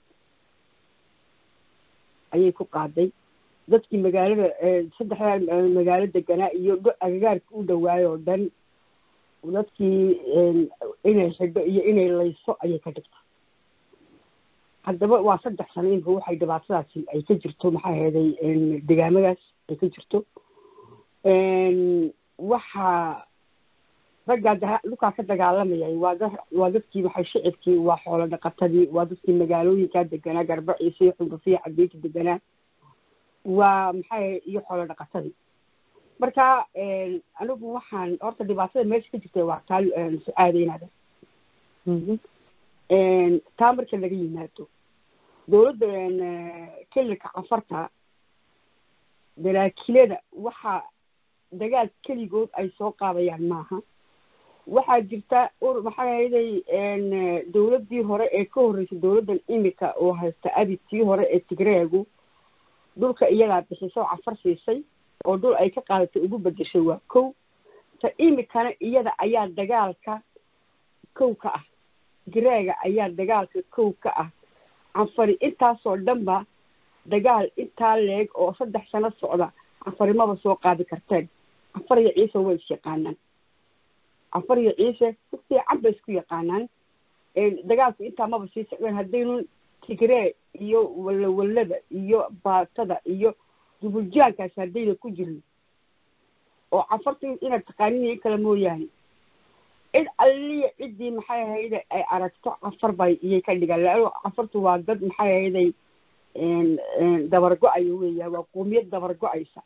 ayay ku qaaday dadkii magaalada 3 magaalo deganaa iyo agagaarka u dhawaayo oo dhan dadkii inay xidho iyo inay layso ayay ka dhigtay haddaba waa 3 sano in waxay dhibaatadaasi ay ka jirto maxay ahaday deegaamadaas ay ka jirto waxa ragga luka ka dagaalamayay waa dadkii waxay shicibkii waa xoolo dhaqatadii waa dadkii magaalooyinka deganaa garba ciise xudufii cadeyti deganaa waa maxay iyo xoolo dhaqatadii marka anigu waxaan horta dhibaatada meesha ka jirtay waa taa su-aadeynaada taa marka laga yimaado dowladda kelilka cafarta daraakilada waxa dagaal keligood ay soo qaabayaan maaha waxaa jirta maxay ahayd dowladdii hore ee ka horreysay dowladdan imika oo haysta abidkii hore ee tigreegu dhulka iyadaa bixisay oo cafar siisay oo dhul ay ka qaadatay ugu bedeshay waa 1 horta imikana iyada ayaa dagaalka kow ka ah Tigreega ayaa dagaalka kow ka ah canfari intaasoo dhanba dagaal intaa leeg oo 3 sano socda canfarimaba soo qaadi karteen canfar iyo ciise way shaqaanaan canfar iyo ciise si fiican bay isku yaqaanaan dagaalku intaa maba sii socdeen haddaynu Tigree iyo walada iyo baatada iyo dubuljaankaas haddayna ku jirin oo canfartu inaad taqaaniin kala mooyaane cid alliya ciddii maxay ahayd ay aragto canfar bay iyay ka dhigaan laakiin canfartu waa dad maxay ahayd dabargo ay weeyaan waa qoomiyad dabargo aysa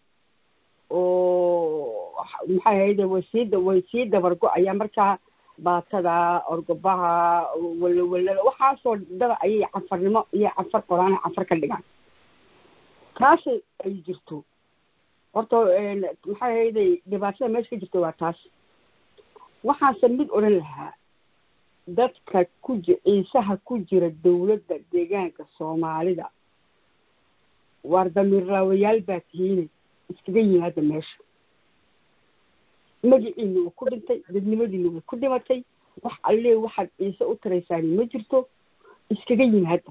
oo maxay ahayd way dabargo ayaa markaa baatada orgobaha walada waxaasoo dada ayay canfarnimo iyo canfar qoraan canfar ka dhigaan taasay ay jirto horta maxay ahayd dhibaatada meesha ka jirta waa taas waxaase mid odhan lahaa dadka ciisaha ku jira dawladda deegaanka Soomaalida war damirlaawayaal baa tihiin iskaga yimaada meesha magaciina uu ku dhintay dadnimadiina uu ku dhimatay wax alle waxaad ciise u taraysaan ma jirto iskaga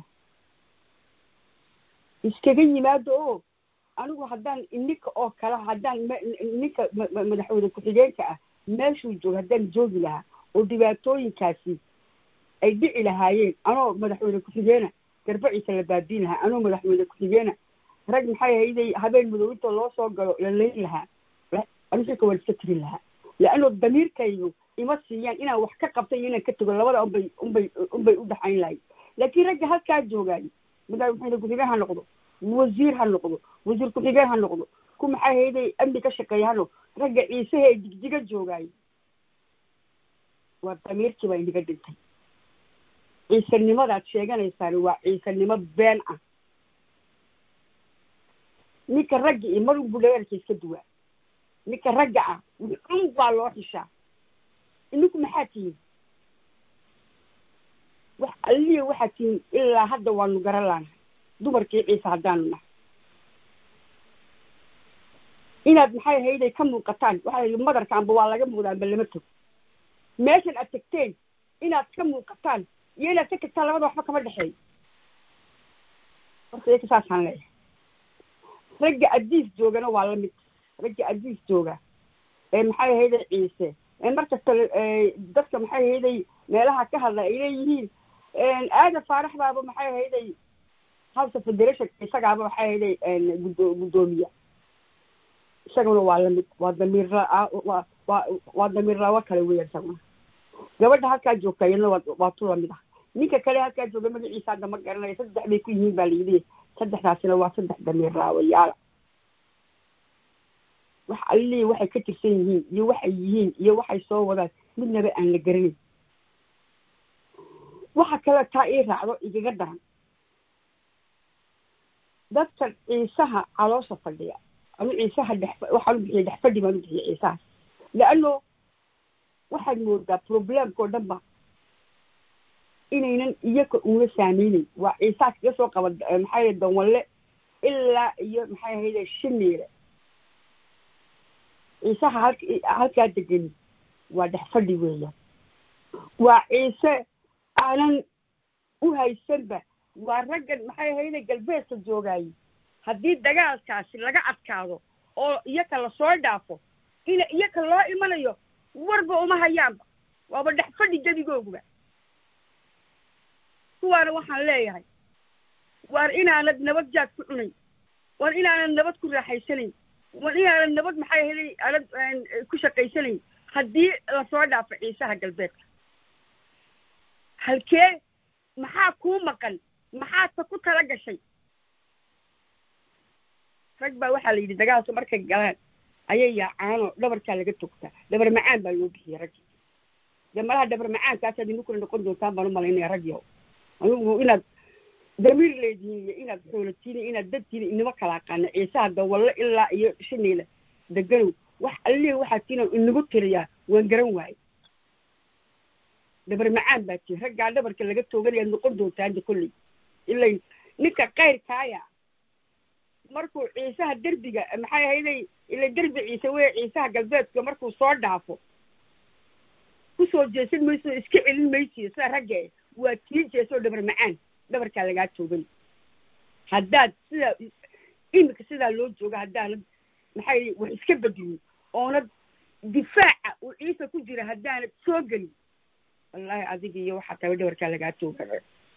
yimaado oo anigu haddaan ininka oo kala haddaan ninka madaxweyne ku-xigeenka ah meeshuu joogo haddaan joogi lahaa oo dhibaatooyinkaasi ay dhici lahaayeen anoo madaxweyne ku-xigeena garbaciisa la baadiin lahaa anoo madaxweyne ku-xigeena rag maxay ahayday habeen madow inta loo soo galo la leyn lahaa anigu xilka waan iska tirin lahaa laanno damiirkaygu ima siiyaan inaan wax ka qabtay iyo inaan ka tago labada unbay u dhaxayn lahayd laakiin ragga halkaa joogaay madaxweyne ku-xigeen ha noqdo wasiir ha noqdo wasiir ku-xigeen ha noqdo ku maxay ahayday amni ka shaqeeya ha noqdo ragga ciisaha ee digdiga joogaay waa damiirkii baa inaga dhintay ciisanimadaad sheeganaysaan waa ciisanimo been ah ninka ragga iyo mar unbuu dheerka iska duwaa ninka ragga ah wuxuun baa loo xishaa ininku maxaa tihiin wax alliya waxaa tihiin ilaa hadda waanu garan laanahay dumarkii ciise haddaanu nahay inaad maxay ahayday ka muuqataan waxay madarkaanba waa laga muuqdaanba lama tago meeshan aad tagteen inaad ka muuqataan iyo inaad ka tagtaan labada waxba kama dhexeeyo horta iyaka saasaan leeyahay ragga adiis joogana waa la mid ragga adiis jooga maxay ahayday ciise markasta dadka maxay ahayday meelaha ka hadla ay leeyihiin aada faarax baaba maxay ahayday house federation isagaaba waxay ahayday guddoomiya isaguna waa la mid waa damiirlaawo kale weeyaan isaguna gabadha halkaa joogta iyadna waa tu lamid ah ninka kale halkaa jooga magaciisa hadda ma garanayo 3 bay ku yihiin baa layidhi 3daasina waa 3 damiirlaawayaal wax allii waxay ka tirsan yihiin iyo waxay yihiin iyo waxay soo wadaan midnaba aan la garanayn waxa kale taa ii raacdo igaga daran dadka ciisaha caloosha fadhiya anu ciisaha waxaan u bixiyay dhex fadhi baan u bixiyay ciisaha laanno waxaad moodaa problemkoo dhan ba inaynan iyaga una saameynayn waa ciisaha kaga soo qaba maxay danwalle ilaa iyo maxay ahayde shiniile ciisaha halkaa degan waa dhex fadhi weeyaan waa ciise aanan u haysanba waa raggan maxay ahayde galbeedka joogaayey haddii dagaalkaasi laga adkaado oo iyaka lasoo dhaafo ina iyaka loo imanayo warba uma hayaanba waaba dhex fadhi gebigooguba kuwaana waxaan leeyahay waar inaanad nabad jaad ku cunayn waar inaanad nabad ku raaxaysanayn waar inaanad nabad maxay ahayd aanad ku shaqaysanayn haddii lasoo dhaafo ciisaha galbeedka halkee maxaa kuu maqan maxaadse ku tala gashay rag baa waxaa la yidhi dagaalka markay galaan ayay yaacaanoo dhabarkaa laga togtaa dhabar macaan baa loo bixiyey raggi dee malaha dhabar macaankaasaad idinkuna noqon doontaan baan u malaynaya ragyow anigu inaad damiir leedihiin iyo inaad xoolatiin iyo inaad dadtiin inima kala aqaana ciisaha dawalle ilaa iyo shiniile deganow wax allihi waxaa tiina inagu tiriyaa waan garan waaye dhabar macaan baa tii raggaa dhabarka laga tooganayaad noqon doontaan kolley ilay ninka kayrkaaya markuu ciisaha derbiga maxay hayday ila derbi ciise wey ciisaha galbeedka markuu soo dhaafo kusoo jeesan mayso iska celin maysiyo sida ragga waa tii jeesoo dhabar macaan dhabarkaa lagaa joogay haddaad sidaa imika sidaa loo jooga haddaanad maxay wax iska bedilin oonad difaaca uu ciise ku jira haddaanad soo gelin wallaahi adiga iyo waxaa tahay dhabarkaa lagaa jooga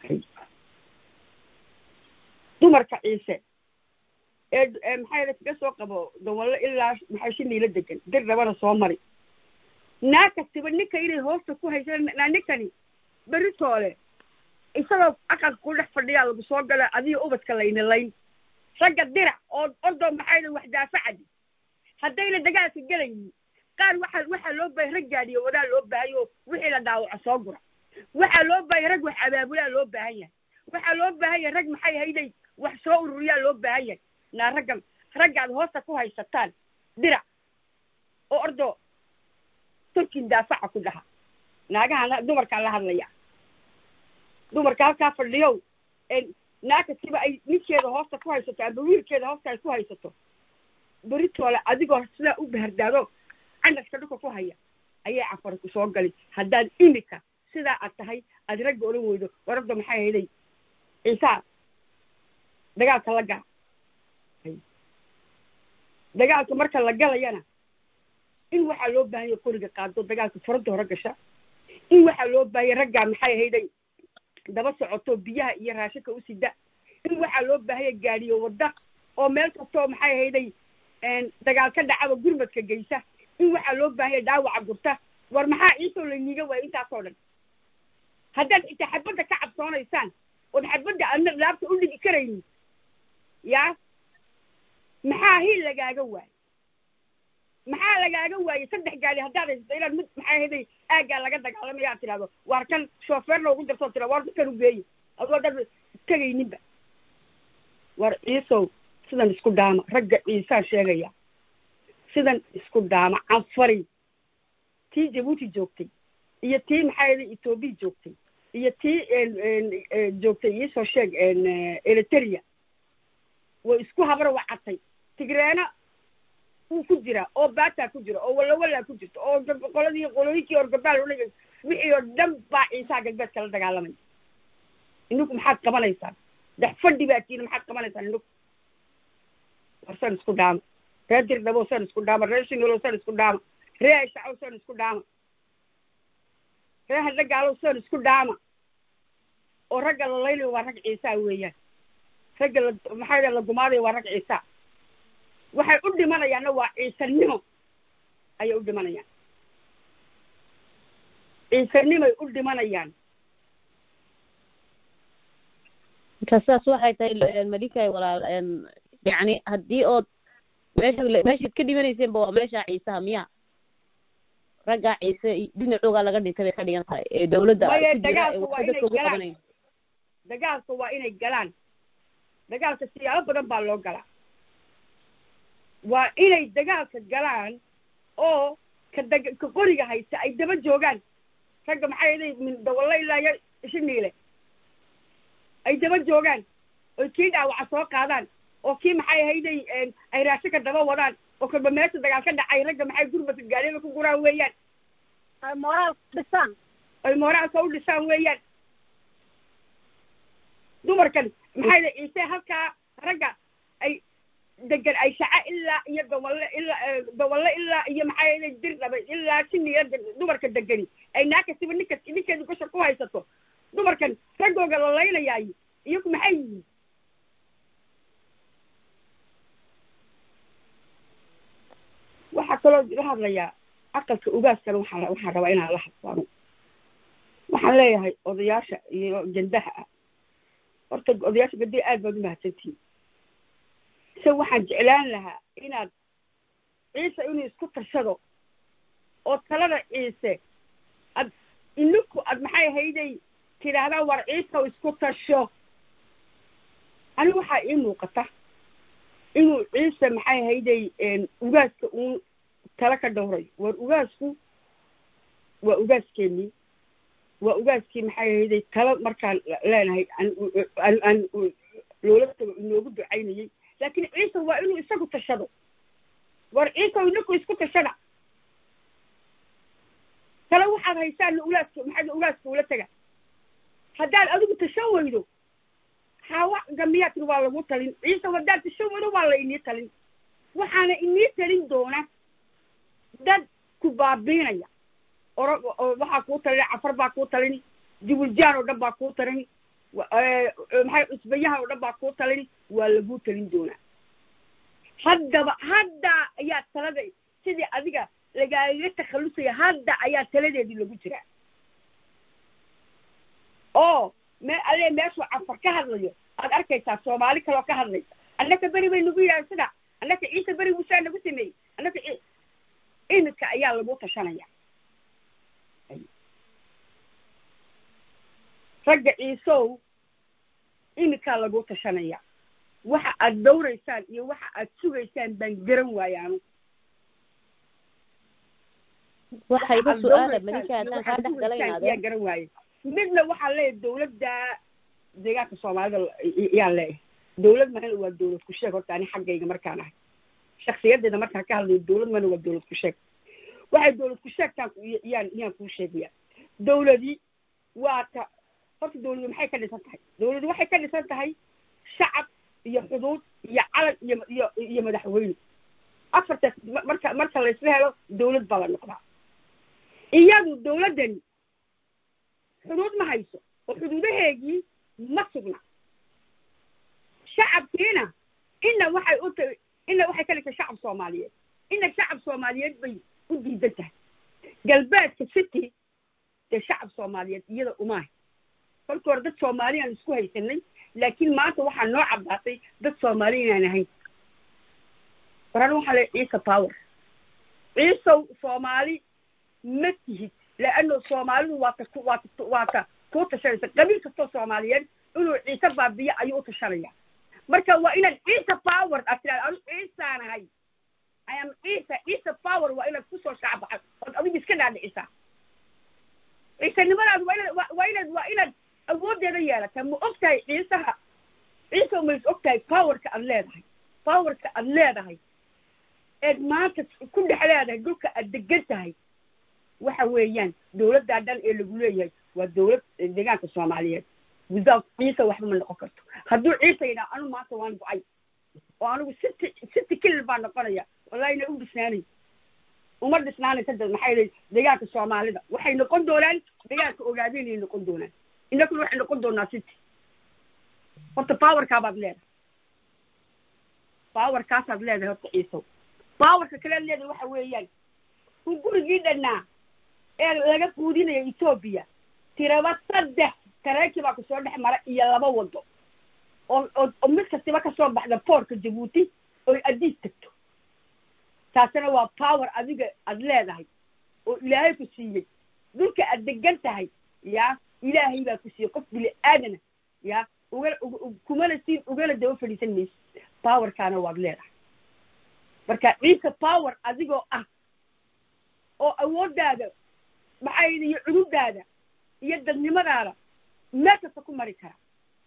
dumarka ciise maxay kaga soo qabo dawalle ilaa maxay shiniila degan dir rabana soo mari naakastiba ninka inay hoosta ku haysa ninkani beritoole isagoo aqalka ku dhex fadhiyaa lagu soo gala adiga ubadka layna layn ragga dirac oo ordoo maxayna wax daafacadi haddayna dagaalka gelaynin qaar waxaa loo bahay rag gaadhiyo wadaa loo baahayo wixii la dhaawaco soo gura waxaa loo bahay rag wax abaabulaa loo baahan yahay waxaa loo baahan yahay rag maxay hayday wax soo ururiyaa loo baahan yahay naa raggaad hoosta ku haysataan dirac oo ordoo turkin daafaca ku dhaha naagaha dumarkaa la hadlaya dumarka halkaa fadhiyow naakastiba ay ninkeeda hoosta ku haysato amba wiilkeeda hoosta ay ku haysato beritoole adigoo sidaa u bahardaado candhaska dhulka ku haya ayay cafar ku soo gali haddaad imika sidaa aad tahay aad ragga odhan weydo warabda maxay hayday ciisaa dagaalka la gala dagaalka marka la galayana in waxaa loo baahanya qoriga qaado dagaalka farada hore gasha in waxaa loo baahanya raggaa maxay hayday daba socoto biyaha iyo raashinka u sida in waxaa loo baahanya gaadhiyo wadda oo meel kastoo maxay hayday dagaal ka dhacaba gurmadka geysa in waxaa loo baahanya dhaawaca gurta war maxaa ciisoo layniiga waayo intaasoo dhan haddaad xitaa xabadda ka cabsoonaysaan ood xabadda adna laabta u dhigi karaynin yaa maxaa hil lagaaga waayo maxaa lagaaga waayey 3 gaari haddaad haysato inaad mid maxay hayday aaggaa laga dagaalamaya aad tidhahdo waar kan shoofeerna ugu darsoo tira waar kan u geeyi adoo dhan tegayninba war ciisow sidan isku dhaama ragga ciisaa sheegaya sidan isku dhaama canfari tii jabuuti joogtay iyo tii maxay hayday etoobiya joogtay iyo tii joogtay iisoo sheeg eritrea way isku habar wacatay tigreena uu ku jira oo baataa ku jira oo walawalaa ku jirta oo qolooyinkii orgabaal unaga wixii oo dhan baa ciisaha galbeedka la dagaalamay ininku maxaad qabanaysaan dhex fadhi baa tiina maxaad qabanaysaan ininku war san isku dhaama reer dirdhabo san isku dhaama reer shingalow san isku dhaama reer ayshacow san isku dhaama reer hadagaalow san isku dhaama oo ragga la laynayo waa rag ciisaa weeyaan ragga maxaa la gumaadayo waa rag ciisaa waxay u dhimanayaanna waa ciisanimo ayay u dhimanayaan ciisanimay u dhimanayaan kasaas waxay tahay malikay walaal yani haddii ood meeshaad ka dhimanayseenba waa meesha ciisaha miya raggaa ciise dhinacoogaa laga dhintay bay ka dhigan tahay ee dawladda dagaalka waa inay galaan dagaalka siyaabo badan baa loo galaa waa inay dagaalka galaan oo ka qoriga haysta ay daba joogaan ragga maxay hayday min dawalle ilaa iyo shiniile ay daba joogaan oo kii dhaawaca soo qaadaan oo kii maxay hayday ay raashinka daba wadaan oo kalba meesha dagaal ka dhacay ragga maxay gurmadka gaadhiga ku guraan weeyaan ay moraalka u dhisaan weeyaan dumarkan maxay hayday ciise halkaa ragga ay degan ay shaca ilaa iyo dawalle ilaa iyo maxay hayday dirdhaba ilaa shiniya dumarka degani ay naakasiba ninkeedu gasha ku haysato dumarkan raggooga la laynayaayo iyagu maxay yihiin waxaa kaloo la hadlayaa aqalka ugaaskana waxaan rabaa inaan la hadlaano waxaan leeyahay odayaasha iyo jandaha ah horta odayaasha gadiya aad baad umahadsantihiin se waxaan jeclaan lahaa inaad ciise inuu isku tashado oo talada ciise ad ininku ad maxay hayday tidhaahdaa war ciisaw isku tasho anigu waxaa ii muuqata inuu ciise maxay hayday ugaaska uun tala ka dhowray war ugaasku waa ugaaskeenii waa ugaaskii maxay hayday tala markaan leenahay aan loola tago inoogu ducaynayay laakiin ciise waa inuu isagu tashado war ciise idinku isku tashada kale waxaad haysaan ulaaska maxaad ulaaska ula taga haddaad adigu tashan weydo hawa gamiyaadka waa lagu talin ciise haddaad tashan weydo waa la inii talin waxaana inii talin doona dad ku baabiinaya waxaa kuu talin cafar baa kuu talin jibuljaan oo dhan baa kuu talin maxay cusbayaha oo dhan baa kuu talin waa lagu talin doonaa hadda ayaa talada sidii adiga lagaaga takhallusaya hadda ayaa taladeedii lagu jiraa oo alle meeshuu cafar ka hadlayo aad arkaysaa soomaali kaloo ka hadlaysa annaka beri bay nagu yahay sida annaka ciise beri musaa nagu sameeyey annaka imidka ayaa lagu tashanaya ragga ciisow imidkaa lagu tashanaya waxa aad dawraysaan iyo waxa aad sugaysaan baan garan waayaanu waxayba su-aala malika haddaan kaa dhex galaynaade garan waaye midna waxaa leeyahay dawladda deegaanka soomaalida yaan leeyahay dawlad mahana waa dawlad ku sheeg horta ani xaggayga markaan ahay shaksiyadeeda markaan ka hadlayo dawlad mahana waa dawlad ku sheeg waxay dawlad ku sheegtaan yaan kuu sheegaya dawladii waa ta horta dawladu maxay ka dhisan tahay dawladu waxay ka dhisan tahay shacab iyo xuduud iyo calan iyo madaxweyne afartaas marka la isla helo dawlad baa la noqdaa iyadu dawladdani xuduud ma hayso oo xuduudaheegii ma sugna shacabkiina ina waxay ka dhigtay shacab soomaaliyeed ina shacab soomaaliyeed bay u diidan tahay galbeedka city dee shacab soomaaliyeed iyada umaahay kolka hore dad soomaaliyaan isku haysanay laakiin maanta waxaa noo caddaatay dad soomaali inaan ahayn waran waxaa le ciise power ciisow soomaali ma tihid leano soomaalidu waa ka kuu tashanaysa qabiil kastoo soomaaliyeed inuu ciise baabiyo ayuu u tashanaya marka waa inaad ciise power aad tiraada anu ciisaan ahay ayam ciise power waa inaad kusoo shacbaxa ood adigu iska dhaadhicisaa ciisanimadaadu waa inaad awooddeeda yeelata ma og tahay ciise ma is og tahay powerka aad leedahay eed maanta ku dhex leedahay dhulka aad degan tahay waxa weeyaan dawladdaa dhan ee lagu leeyahay waa dawlad deegaanka soomaaliyeed without ciise waxba ma noqon karto hadduu ciise yidhaha anu maanta waan go-ay oo anigu city kilil baa noqonaya wallahi ina u dhisnaanay uma dhisnaanaysa dad maxay leeyihin deegaanka soomaalida waxay noqon doonaan deegaanka ogaadeen ay noqon doonaan inakuna waxay noqon doonaa city horta powerkaabaad leedahay powerkaasaad leedahay horta ciisow powerka kalead leedahay waxa weeyaan ku gurigii dhannaa ee laga quudinaya etoobiya tiraba 3 tareenkii baa kusoo dhex mara iyo 2 wado oo mid kastiba kasoo baxda boorka jabuuti oy adiis tagto taasina waa power adiga aad leedahay oo ilaahay ku siiyey dhulka aad degan tahay yaa ilaahay baa ku siiyey qof bili aadana yaa kumana siin ugana daba fadhiisan mayso powerkaana waad leedahay marka ciise power adigoo ah oo awooddaada maxay iyo cududaada iyo dadnimadaada meel kasta ku mari kara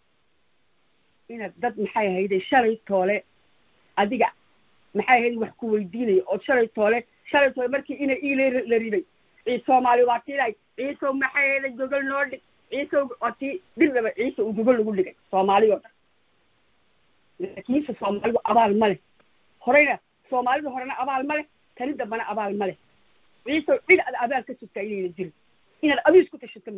inaad dad maxay ahayde shalay toole adiga maxay ahayd wax ku weydiinaya oo shalay toole markii ina la riday ciise soomaali waa tiilay ciise maxay ahayde gogol noo dhig ciise waa tii dirraba ciise uu gogol lagu dhigay soomaali oo dhan laakiinse soomaalidu abaal ma leh soomaalidu horena abaal ma leh tani dambana abaal ma leh ciise cid aad abaal ka sugtaa inayna jirin inaad adi isku tashato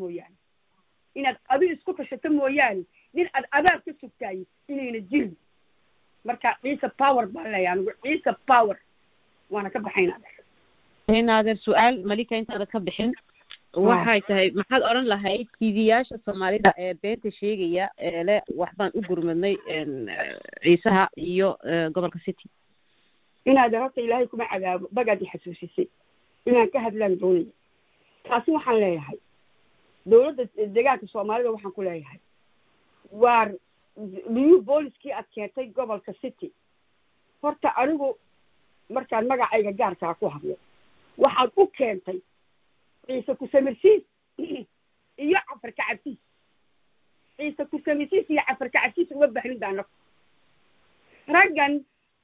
mooyaane nin aad abaal ka sugtaay inayna jirin marka ciise power baa leeyahay anigu ciise power waana ka baxaynaa naadir su-aal malika intaada ka bixin waxay tahay maxaad odhan lahayd tiidiyaasha soomaalida ee beenta sheegaya ee le waxbaan u gurmadnay ciisaha iyo gobolka city inaad horta ilaahay kuma cadaabo bagaad i xasuusisay inaan ka hadlaan doonaya taasi waxaan leeyahay dawladda deegaanka soomaalida waxaan ku leeyahay waar new booliskii aad keentay gobolka city horta anigu markaan magacayga gaarkaa ku hadlo waxaad u keentay ciise kusamirsiis iyo cafarka cabsiis ciise kusamirsiis iyo cafarka cabsiis uma bahrin baana raggan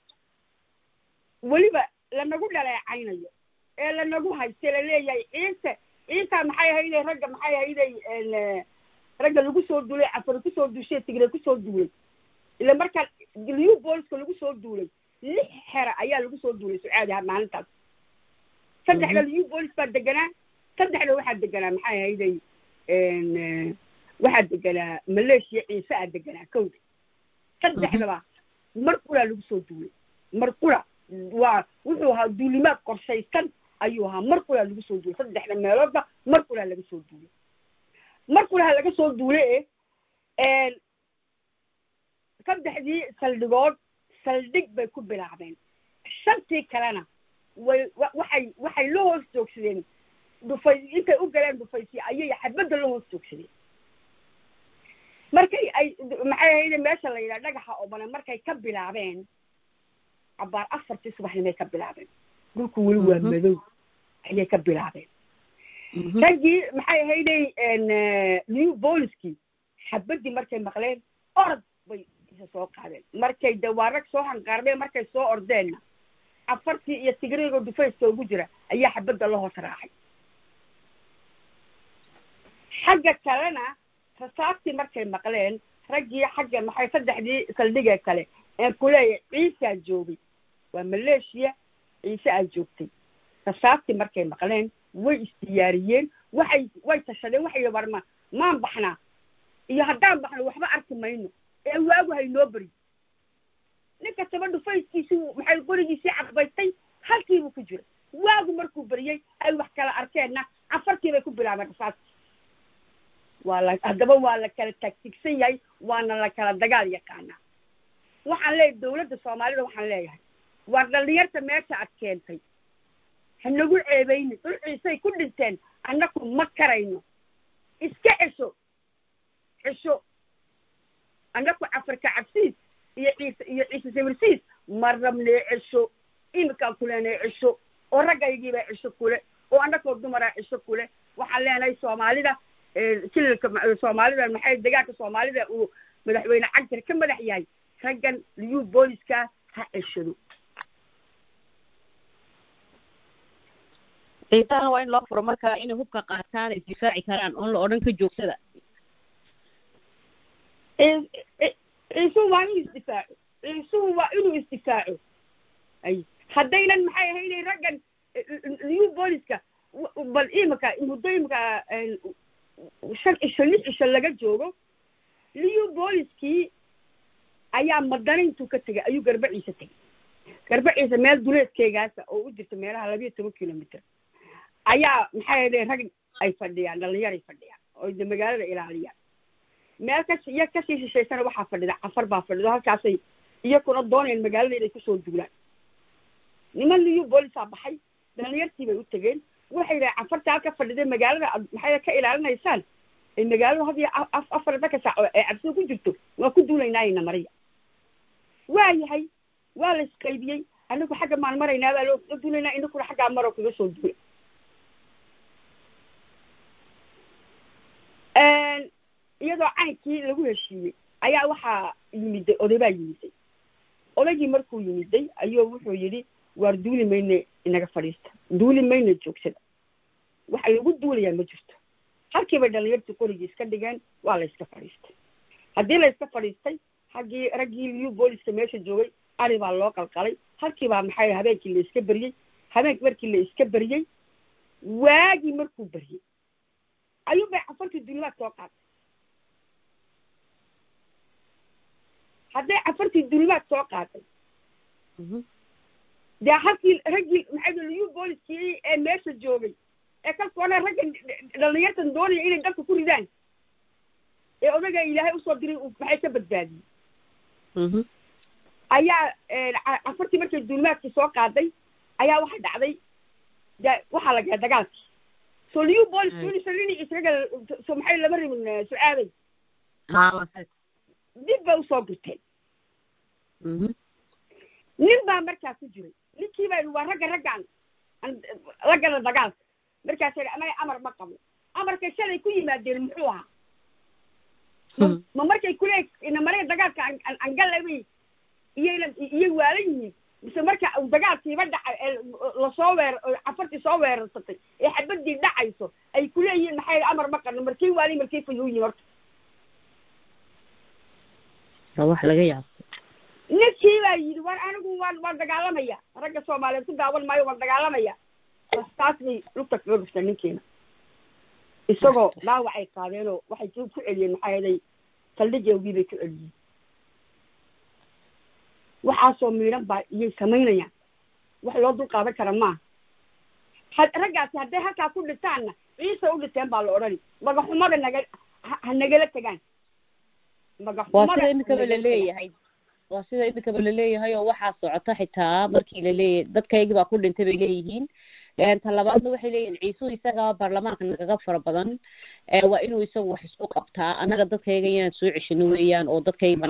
weliba lanagu dhaleecaynayo ee lanagu hayste laleeyahay ciisa maxay ahayday ragga maxay ahayday ragga lagu soo duulay afar ku soo duushay tigre ku soo duulay ila marka liu booliska lagu soo duulay 6 xera ayaa lagu soo duulay Sucaadiha maalintaas saddexda liu boolis baa deganaa saddexda waxaa deganaa maxay ahayday waxaa deganaa Malaysia ciise aa deganaa kowda saddexdaba markula lagu soo duulay markula waa wuxuu ahaa duulimaad qorshaysan ayuu ahaa markula lagu soo duulay saddexda meeloodba markula laga soo duulay markula laga soo duulay saddexdii saldhig bay ku bilaabeen shantii kalena waxay la hoos joogsadeen dhufay intay u galeen dhufaysii ayay xabadda la hoos joogsadeen markay ay maxay ahayd meesha la yidhaha dhagaxa oo badan markay ka bilaabeen cabaar 4 subaxnimay ka bilaabeen dhulku weli waa madow ayay ka bilaabeen ragii maxay ahayday liu booliskii xabaddii markay maqleen orod bay isa soo qaadeen markay dawaarag soo hanqaardeen markay soo ordeenna afartii iyo tigreego dhufayska ugu jira ayaa xabadda la hoos raacay xagga kalena rasaastii markay maqleen raggii xagga maxay saddexdii saldhigee kale ee kuleeya ciisaa joogay waa Malaysia ciise aa joogtay rasaastii markay maqleen way isdiyaariyeen way tashadeen waxay warma maan baxnaa iyo haddaan baxno waxba arki mayno ee waagu haynoo bari ninka sabadhu fayskiisu maxay qorigiisii cabaystay halkiibuu ku jira waagu markuu bariyey ay wax kala arkeenna afartii bay ku bilaabeen rasaas haddaba waa la kala tagtigsan yahay waana la kala dagaal yaqaanaa waxaan leeyahay dawladda Soomaalida waxaan leeyahay waa dhalinyarta meesha aad keentay hanagu ceebayni dhulciisay ku dhinteen annaku ma karayno iska cesho annaku Afrika cabsiis iyo ciise sawirsiis marrabnee cesho imika kuleenay cesho oo raggaygiiba cesho kule oo annakoo dumara cesho kule waxaan leenahay Soomaalida kilka Soomaalida maxay deegaanka Soomaalida uu madaxweyne cagtar ka madax yahay raggan liu booliska ha ceshado ciidan waa in loo furo marka inay hubka qaataan ay difaaci karaan oo la odhan ka joogsada ciisu waa inuu isdifaaco ay haddaynan maxay ahayd raggan liu booliska bal imika muddo imika 5 isha laga joogo liu booliskii ayaa madanintu ka tagay ayuu garbaciisa tagay meel duleedkeegaas oo u jirta meelaha 12 kilomitir ayaa maxay ahayd rag ay fadhiyaan dhalinyaro ay fadhiyaan oo magaalada ilaaliyaan meel ka sii shisheysana waxaa fadhida afar baa fadhido halkaasay iyakuna doonayaan magaalada inay kusoo duulaan niman liu boolisaa baxay dhalinyartii bay u tegeen waxay yidhaha afarta halka fadhida magaalada maxay ka ilaalinaysaan ay magaaladu hadii afar dadka saac ee cabsi ku jirto waa ku duulaynayna mariya waa yahay waa la isqaybiyey anagu xagga maan maraynaa baa loo duulaynaa inakuna xaggaa maro kaga soo duulay iyadoo caynkii lagu heshiiyey ayaa waxaa yimiday odaybaa yimiday odaygii markuu yimiday ayuu wuxuu yidhi waar duuli mayne inaga fadhiista duuli mayne joogsada waxa lagu duulayaa ma jirto halkiibay dhalinyartii qorigii iska dhigeen waa la iska fadhiistay haddii la iska fadhiistay raggii liu booliska meesha joogay ari baa loo qalqalay halkiibaa maxay habeenkii la iska beriyey habeenkii markii la iska beriyey waagii markuu beriyey ayuu bay afartii duulimaad soo qaaday hadday afartii duulimaad soo qaaday dee halkii raggii maxay liu booliskii ee meesha joogay ee kalkoona ragga dhalinyartan doonaya inay dalka ku ridaan ee odaga ilaahay usoo diray maxay ka badbaadiyey ayaa afartii markay duulimaadkii soo qaaday ayaa waxa dhacday waxaa la galay dagaalkii so liu boolis tunishalini isaga so maxay lama rabin Sucaaday dib bay usoo gurteen nin baa markaa ku jiray ninkii baa waa raggan la gala dagaalka markaas ay amar ma qabo amarkay shalay ku yimaadeen muxuu ahaa ma markay kule ina maray dagaalka aan galay iyo waalan mise marka dagaalkiiba dhacay la soo cafartii soo weerarsatay ee xabadii dhacayso ay ku leeyihiin maxay amar ma qarno markii waali markii fayuuyin horta wax laga yaabo ninkii baa yidhi war anigu waan dagaalamaya ragga Soomaaliyeed ku daawan maayo waan dagaalamaya taas bay lugta kaga dhufta ninkeena isagoo dhaawac ay qaadeenoo waxay ku celiyeen maxay ahayd saldhigeedii bay ku celiyeen waxaasoo miidhan baa iyay samaynayaan wax loo dul qaadan kara maaha raggaasi hadday halkaa ku dhitaanna ciise u dhiteen baa la odhani magaxumada ha nagala tegaan waa sida imikaba laleeyahay oo waxaa socota xitaa markii laleeyahay dadkaygii baa ku dhintay bay leeyihiin ta labaadna waxay leeyihiin ciisuu isaga baarlamaanka nagaga fara badan waa inuu isagu wax isku qabtaa annaga dadkayga inaan soo ceshino weeyaan oo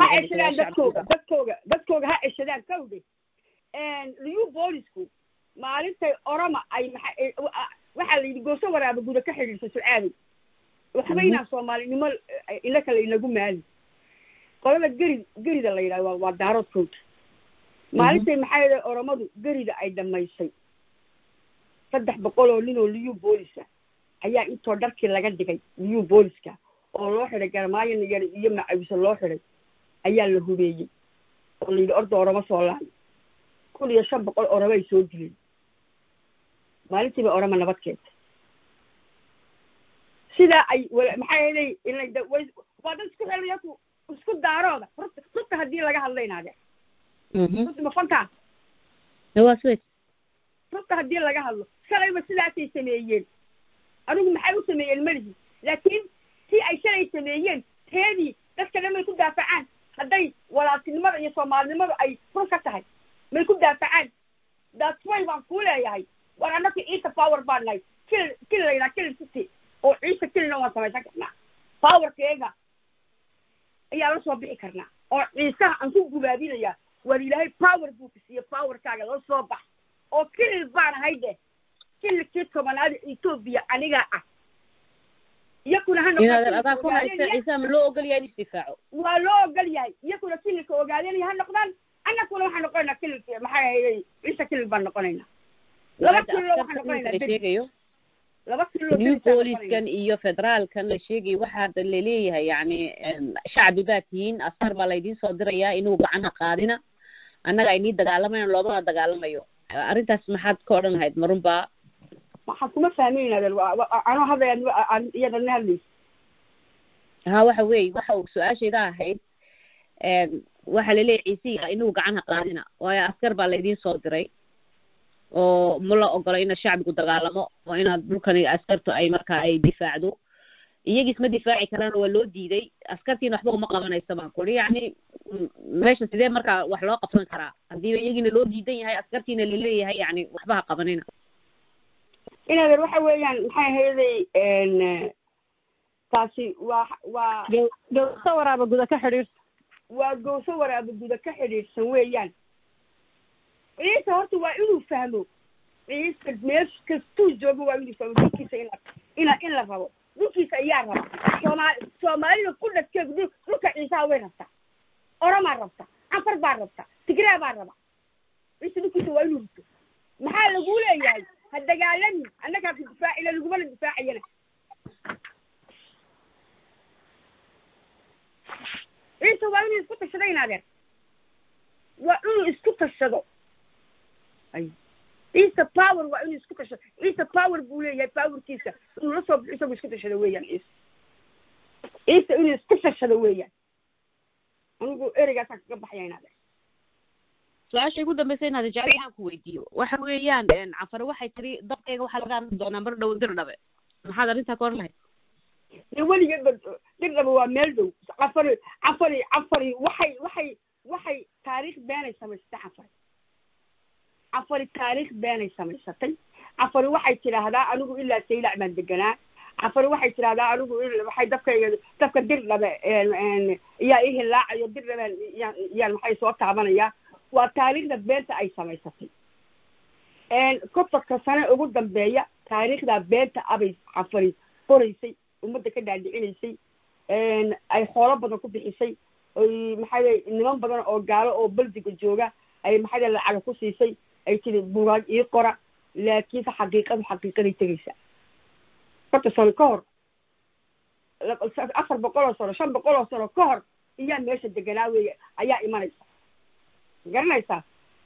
dadkooga ha ceshadaan kawde liyu boolisku maalintay orama ay waxaa la yidhi gooso waraaba guda ka xidhiirsa sucaaday waxba inaan soomaalinimo ina kale inagu maali qolada gerida la yidhahdo waa daaroodkooda maalintay maxay yahay oramadu gerida ay dhamaysay 300 oo nin oo liyu boolisa ayaa intoo dharkii laga dhigay liyu booliska oo loo xiray garmaayan iyo macawisa loo xiray ayaa la hubeeyey oo la yidhi orda orama soo lahay 1500 orama ay soo dileen maalintiiba orama nabadkeeda sidaa ay maxay yahay waa dad isku xelaya isku daarooda runta haddii laga hadlaynaade runta ma fantaa runta haddii laga hadlo shalayba sidaasay sameeyeen anigu maxay u sameeyeen malihi laakiin si ay shalay sameeyeen teedii dadka dhan may ku daafacaan hadday walaaltinimada iyo soomaalinimadu ay run ka tahay may ku daafacaan that's why baan kuu leeyahay war annaka ciisa power baan nahay kil laydhaa kil city oo ciisa kilina waan samaysan karnaa powerkeega ayaa la soo bixi karnaa oo ciisaha aan ku gubaabinayaa war ilaahay power buu ku siiye powerkaaga la soo bax oo kilil baan ahay de kililkii tobanaad Ethiopia aniga ah iyakuna ha noqon loo ogol yahay istifaaco waa loo ogol yahay iyakuna kililka ogaadeen ha noqdaan annakuna waxaan noqonaynaa kililka maxay ahayd ciise kilil baan noqonaynaa laba kilil waxaan noqonaynaa laba kilil new booliskan iyo federaalkan la sheegay waxaa la leeyahay yani shacbi baa tihiin askar baa laydin soo dirayaa inuu gacanta qaadina annaga ay nii dagaalamayaan loomana dagaalamayo arrintaas maxaad ka odhan lahayd marunbaa waxaan kuma fahmaynaadeen anoo hadayaan iyadana hadlaysa waxa weeye waxa su-aashayda ahayd waxaa laleeyahay ciisiga inuu gacanha qaadina waayo askar baa laydin soo diray oo ma la ogola ina shacbigu dagaalamo oo inaad dhulkani askartu ay markaa ay difaacdo iyagiis ma difaaci karaan waa loo diiday askartiina waxba uma qabanaysa baan kuli yacni meesha sidee markaa wax loo qabsan karaa haddiiba iyagiina loo diidan yahay askartiina laleeyahay yani waxba ha qabanina inadeer waxa weeyaan maxay ahayday taasi waa gowso waraaba guda ka xidhiirsan waa gowso waraaba guda ka xidhiirsan weeyaan ciise horta waa inuu fahmo ciise meesh kastuu joogo waa inuu fahmo dhulkiisa in la rabo dhulkiisa ayaa raba soomaalida ku dhadkeegu dhulka ciisaha way rabtaa oramaa rabta cafar baa rabta tigraa baa raba ciise dhulkiisa waa inuu rito maxaa lagu leeyahay ha dagaalamin annagaa ku difaacila lagumana difaacayana ciise waa inuu isku tashado inaadeer waa inuu isku tashado ciise power waa inuu isku tashado ciise power buu leeyahay powerkiisa inuu la soo bixo isagu isku tashado weeyaan ciise inuu isku tashado weeyaan anigu ereygaasaan kaga baxaya inaadeer su-aasha ugu dambaysa inaad jecel waxaan ku weydiiyo waxa weeyaan cafar waxay tiri dabkayga waxaa laga hadli doonaa mar dhow dirdhabe maxaad arrintaa ka oran lahayd weligeedba dirdhabe waa meel dhow cafari waxay taariikh beenay samaysatay cafari taariikh beenay samaysatay cafari waxay tidhaahdaa anigu ilaa saylac baan deganaa cafari waxay tidhaahdaa anigu waxay dabka dirdhabe yaa ii hilaacayo dirdhabe yaan maxay soo taabanayaa waa taariikhda beenta ay samaysatay kontonka sane ugu dambeeya taariikhda beenta abay cafari qoraysay ummadda ka dhaadhicinaysay ay xoolo badan ku bixisay oy maxay niman badan oo gaalo oo baldiga jooga ay maxay lacag ku siisay ay tiri buugaag ii qora laakiin xaqiiqaday tegaysa horta sano ka hor 400 sano 500 sano ka hor iyaa meesha deganaa weeye ayaa imanaysa garanaysaa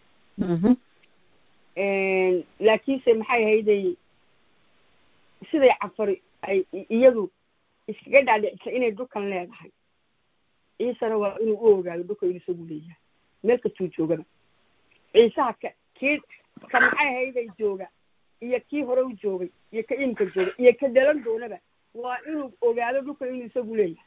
laakiinse maxay hayday siday cafari ay iyadu iskaga dhaadhicisa inay dhulkan leedahay ciisana waa inuu u ogaado dhulka inuu isagu leeyahay meel kastuu joogaba ciisaha kii ka maxay hayday jooga iyo kii hore u joogay iyo ka imika jooga iyo ka dhalan doonaba waa inuu ogaado dhulka inuu isagu leeyahay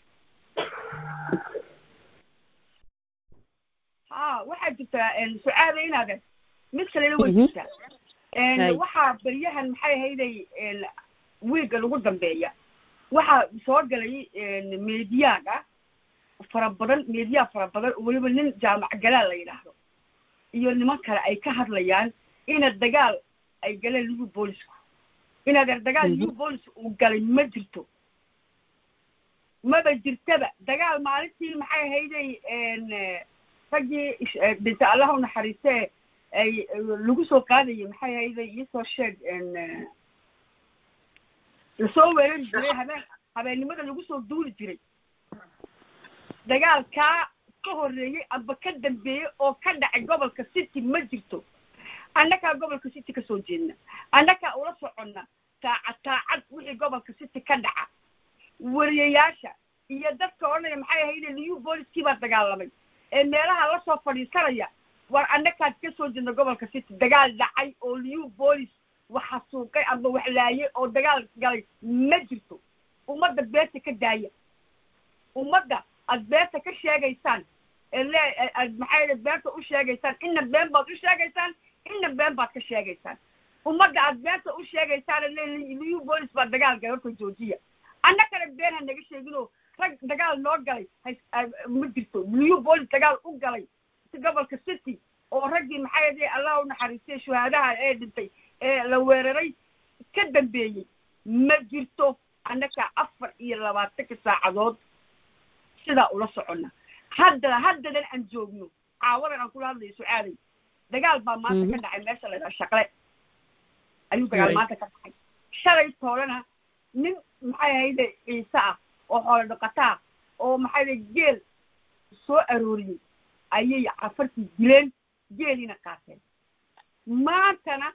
waxaa jirtaa sucaada inaad mid kalena way jirtaa waxaa baryahan maxay hayday wiiga lagu dambeeya waxaa soo galay meediyaga fara badan oo weliba nin jaamac galaal la yidhaahdo iyo niman kale ay ka hadlayaan ina dagaal ay galeen liyu boolisku inaad dagaal liyu boolis uu galay ma jirto maba jirtaba dagaal maalintii maxay hayday raggii dhinta allah u naxariistee ay lagu soo qaadayay maxay hayday isoo sheeg lasoo weerari jiray habeennimada lagu soo duuli jiray dagaalkaa ka horreeyey amba ka dambeeyey oo ka dhacay gobolka city ma jirto annakaa gobolka city ka soo jeedna annakaa ula soconna taacad wixii gobolka city ka dhaca wariyayaasha iyo dadka odhanaya maxay ahayde liyu booliskii baa dagaalamay ee meelaha la soo fadhiisanaya war annakaad ka soo jeedna gobolka city dagaal dhacay oo liyu boolis waxa suuqay amba wax laayay oo dagaal galay ma jirto ummadda beerta ka daaya ummadda aad beerta ka sheegaysaan aad maxay beerta u sheegaysaan inna been baad u sheegaysaan inna been baad ka sheegaysaan ummadda aad beerta u sheegaysaan liyu boolis baa dagaal galay horta joojiya annakana been ha naga sheeginoo rag dagaal noo galay ma jirto liyu boolis dagaal u galay gobolka city oo raggii maxay ahayd allah u naxariistay shuhaadaha ee dhintay ee la weeraray ka dambeeyey ma jirto annaka 24 saacadood sidaa ula soconna haddadan aan joogno caawadan aan kula hadlayo sucaaday dagaal baa maanta ka dhacay meesha la shaqle ayuu dagaal maanta ka dhacay shalay toolana nin maxay ahayd ciise ah oo xoolo dhaqataa oo maxay ahayd geel soo arooriyey ayay cafartii dileen geelina qaateen maantana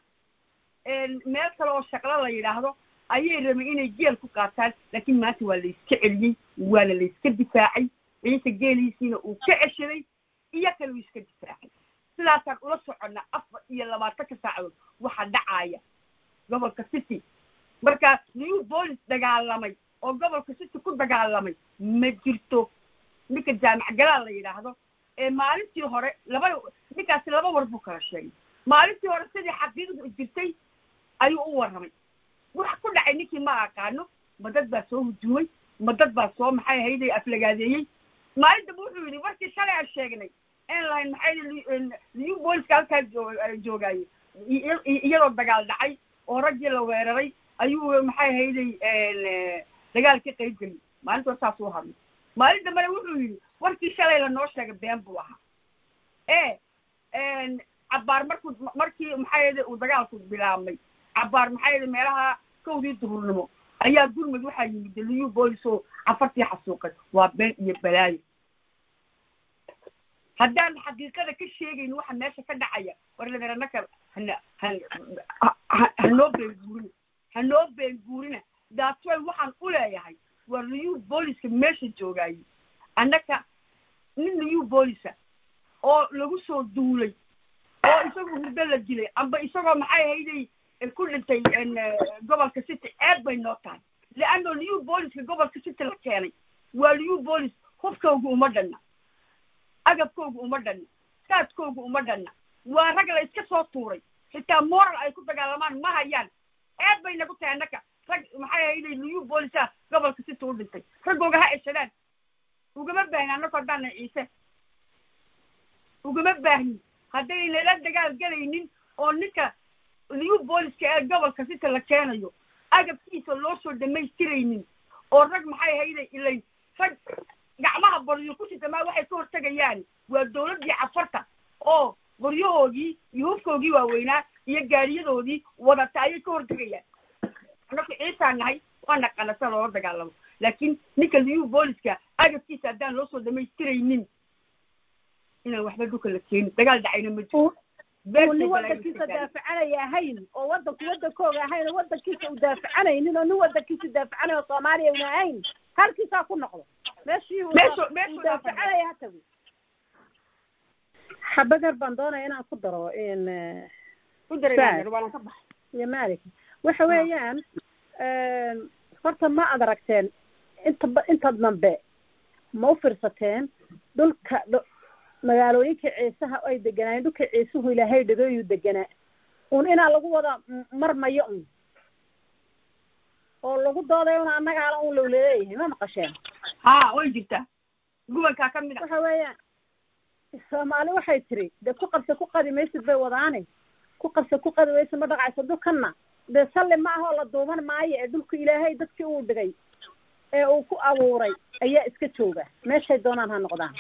meel kale oo shaqlo la yidhaahdo ayay rabeen inay geel ku qaataan laakiin maanta waa layska celiyey waana layska difaacay ciise geeliisiina uu ka ceshaday iyo kale uu iska difaacay sidaasaan ula soconna 24 saacadood waxaa dhacaya gobolka city markaa liyu boolis dagaalamay oo gobolka city ku dagaalamay ma jirto ninka jaamac galaal la yidhaahdo maalintii hore ninkaasi laba war buu kala sheegay maalintii hore sidii xaqiiqdu jirtay ayuu u warramay wax ku dhacay ninkii ma aqaano ma dad baa soo hujumay ma dad baa soo maxay ahayday aflagaadeeyey maalin dambe wuxuu yidhi warkii shalay aan sheegnay een lahayn maxay liyu booliska halkaa joogaaye iyadoo dagaal dhacay oo raggii la weeraray ayuu maxay ahayday dagaal ka qayb geliyey maalinta saas u hadlay maalin dambena wuxuu yidhi warkii shalay lanoo sheegay been buu ahaa cabbaar markii maxay ahayday uu dagaalku bilaabmay cabbaar maxay ahayday meelaha kowdii duhurnimo ayaa gurmud waxaa yimid liyu boolis oo cafartii xasuuqay waa been iyo balaayo haddaan xaqiiqada ka sheegayn waxa meesha ka dhacaya war lameranaka hanoo been guurina daasway waxaan u leeyahay waa liyu booliska meesha joogaaye annaka nin liyu boolisa oo lagu soo duulay oo isagoo hurdo la dilay amba isagoo maxay ahayday ku dhintay gobolka city ceeb bay noo tahay leanno liyu booliska gobolka city la keenay waa liyu boolis hubkooga uma dhanna agabkooga uma dhanna saadkooga uma dhanna waa rag la iska soo tuuray xitaa moral ay ku dagaalamaan ma hayaan ceeb bay nagu tahay annaka rag maxay ahayday liyu boolisa gobolka city u dhintay raggooga ha ceshadaan ugama baahni annako haddaana ciise ugama baahni haddayna la dagaal galaynin oo ninka liyu booliska ee gobolka city la keenayo agabkiisa loo soo dhamaystiraynin oo rag maxay ahayday ilayn rag gacmaha qoryo ku sitama waxay ka hortagayaan waa dawladdii cafarta oo qoryahoodii iyo hufkoogii waaweynaa iyo gaariyadoodii wadata ayay ka hortagayaan annaku ciisaan nahay waa naqanasa loola dagaalamo laakiin ninka liyu booliska agabkiisa haddaan loo soo dhamaystiraynin inaan waxba dhulka la keenin dagaal dhacayna ma jiro nin wadankiisa daafacanaya ahayn oo wadankooga ahayn oo wadankiisa u daafacanaynin oo nin wadankiisa daafacanay oo soomaaliya una ahayn halkiisaa ku noqdo meeshii uu daafacanaya ha tago xabadar baan doonaya inaan ku daro iyo malik waxa weeyaan horta ma ad aragteen inta dambe ma u fiirsateen dhulka magaalooyinka ciisaha ay deganaayen dhulka ciisuhu ilaahay dhagayuu deganaa un inaa lagu wada marmayo un oo lagu doodayo una annagaala un lowleeyahay ma maqasheen way jirtaa gubankaa ka mid a waxa weeyaan soomaali waxay tiri dee ku qabse ku qadi maysid bay wadaane ku qabse ku qadi maysid ma dhaqayso dhulkana dee salli ma ahoo la duuban maayo ee dhulka ilaahay dadkii uu dhigay ee uu ku abuuray ayaa iska jooga meeshay doonaan ha noqdaan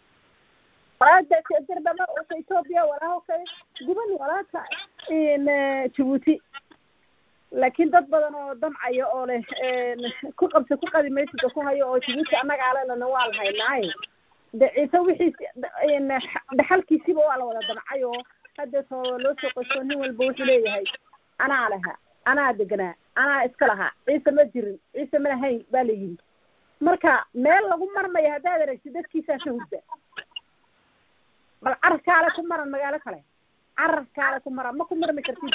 dirdhama ka etoobiya walaalka guban walaalka jabuuti laakiin dad badan oo damcaya oo leh ku qabse ku qadi maysid ku hayo oo jabuuti annaga alelana waa la haynaaye de ciise wixiisi dhaxalkiisiiba waa la wada damcay oo hadda soo loo soo qoyso nin walba wuxuu leeyahay anaa lahaa anaa deganaa anaa iska lahaa ciise ma jirin ciise ma lahayn baa la yidhi marka meel lagu marmayo haddaad aragtid dadkiisaa ka hurda bal cararkaale ku maran magaalo kale cararkaale ku maran ma ku marmi kartid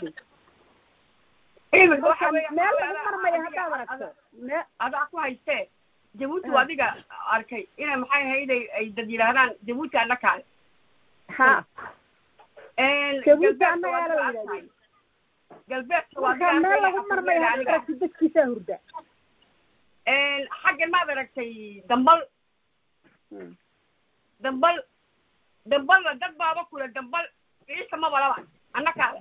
meel lagu marmayo haddaad aragto adaa ku haystee jabuuti adiga arkay inay maxay ahayd ay dad yidhaahdaan jabuuti alla kaale ha jabuuti annagaa la yidhahda galbeedka meel lagu marmayo haddaad aragtid dadkiisaa hurda xaggan maad aragtay dambalna dad baaba kule dambal ciisa maba laba anna kaale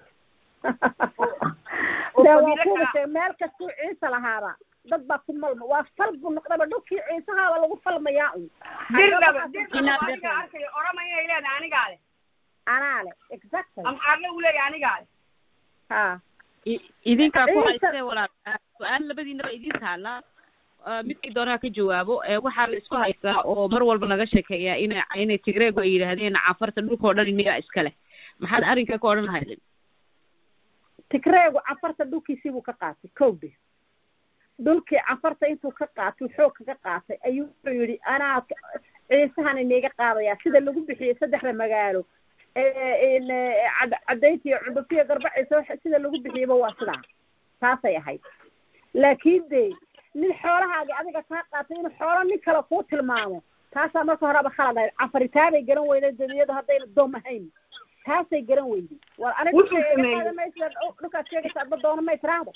meel kastuu ciise lahaaba dad baa ku malma waa fal buu noqdaba dhulkii ciisahaaba lagu falmayaa un dirdiga arkay orama inay leedahay anigaa le anaa le exactly amxaarle uu leeyahay anigaa le ha idinkaa ku haystee walaal su-aal labadiinaba idin taala midkii doonaa ka jawaabo waxaa la isku haystaa oo mar walba laga sheekeeyaa inay tigreegu ay yidhaahdeen cafarta dhulkao dhan imigaa iska leh maxaad arrinka ka odhan lahaydin tigreegu cafarta dhulkiisiibuu ka qaatay kowdhe dhulkii cafarta intuu ka qaatay xoog kaga qaatay ayuu wuxuu yidhi anaa ciisahan iniga qaadayaa sida lagu bixiyey 3 magaalo cadaynta iyo cudufyo garbaciisa sida lagu bixiyeyba waa sidaa taasay ahayd laakiin de nin xoolahaaga adiga kaa qaatay inuu xoolo nin kale kuu tilmaamo taasaa marka horeba khalad ahayd cafaritaabay garan weyday dadiyadu haddayna doom ahayn taasay garan weyday war aniga dhulkaad sheegaysa adba doona may tiraahdo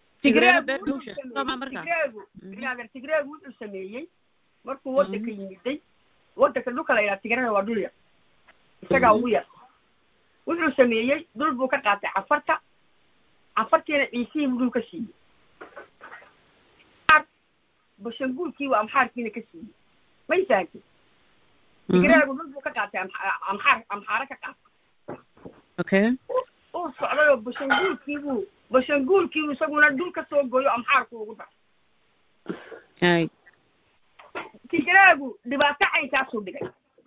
tigreegu wuxuu sameeyey markuu wadanka yimiday wadanka dhulka la yidhaha tigrana waa dhul yar isagaa ugu yar wuxuu sameeyey dhul buu ka qaatay cafartiina ciisihii buu dhul ka siiyey bashanguulkii waa amxaarkiina ka siiyey may fahanti tigreegu dhul buu ka qaatay amxaare ka qaatay uu socdayoo bashanguulkiibuu isaguna dhul ka soo gooyo amxaarku ugu dhacay tigreegu dhibaato caynkaasuu dhigay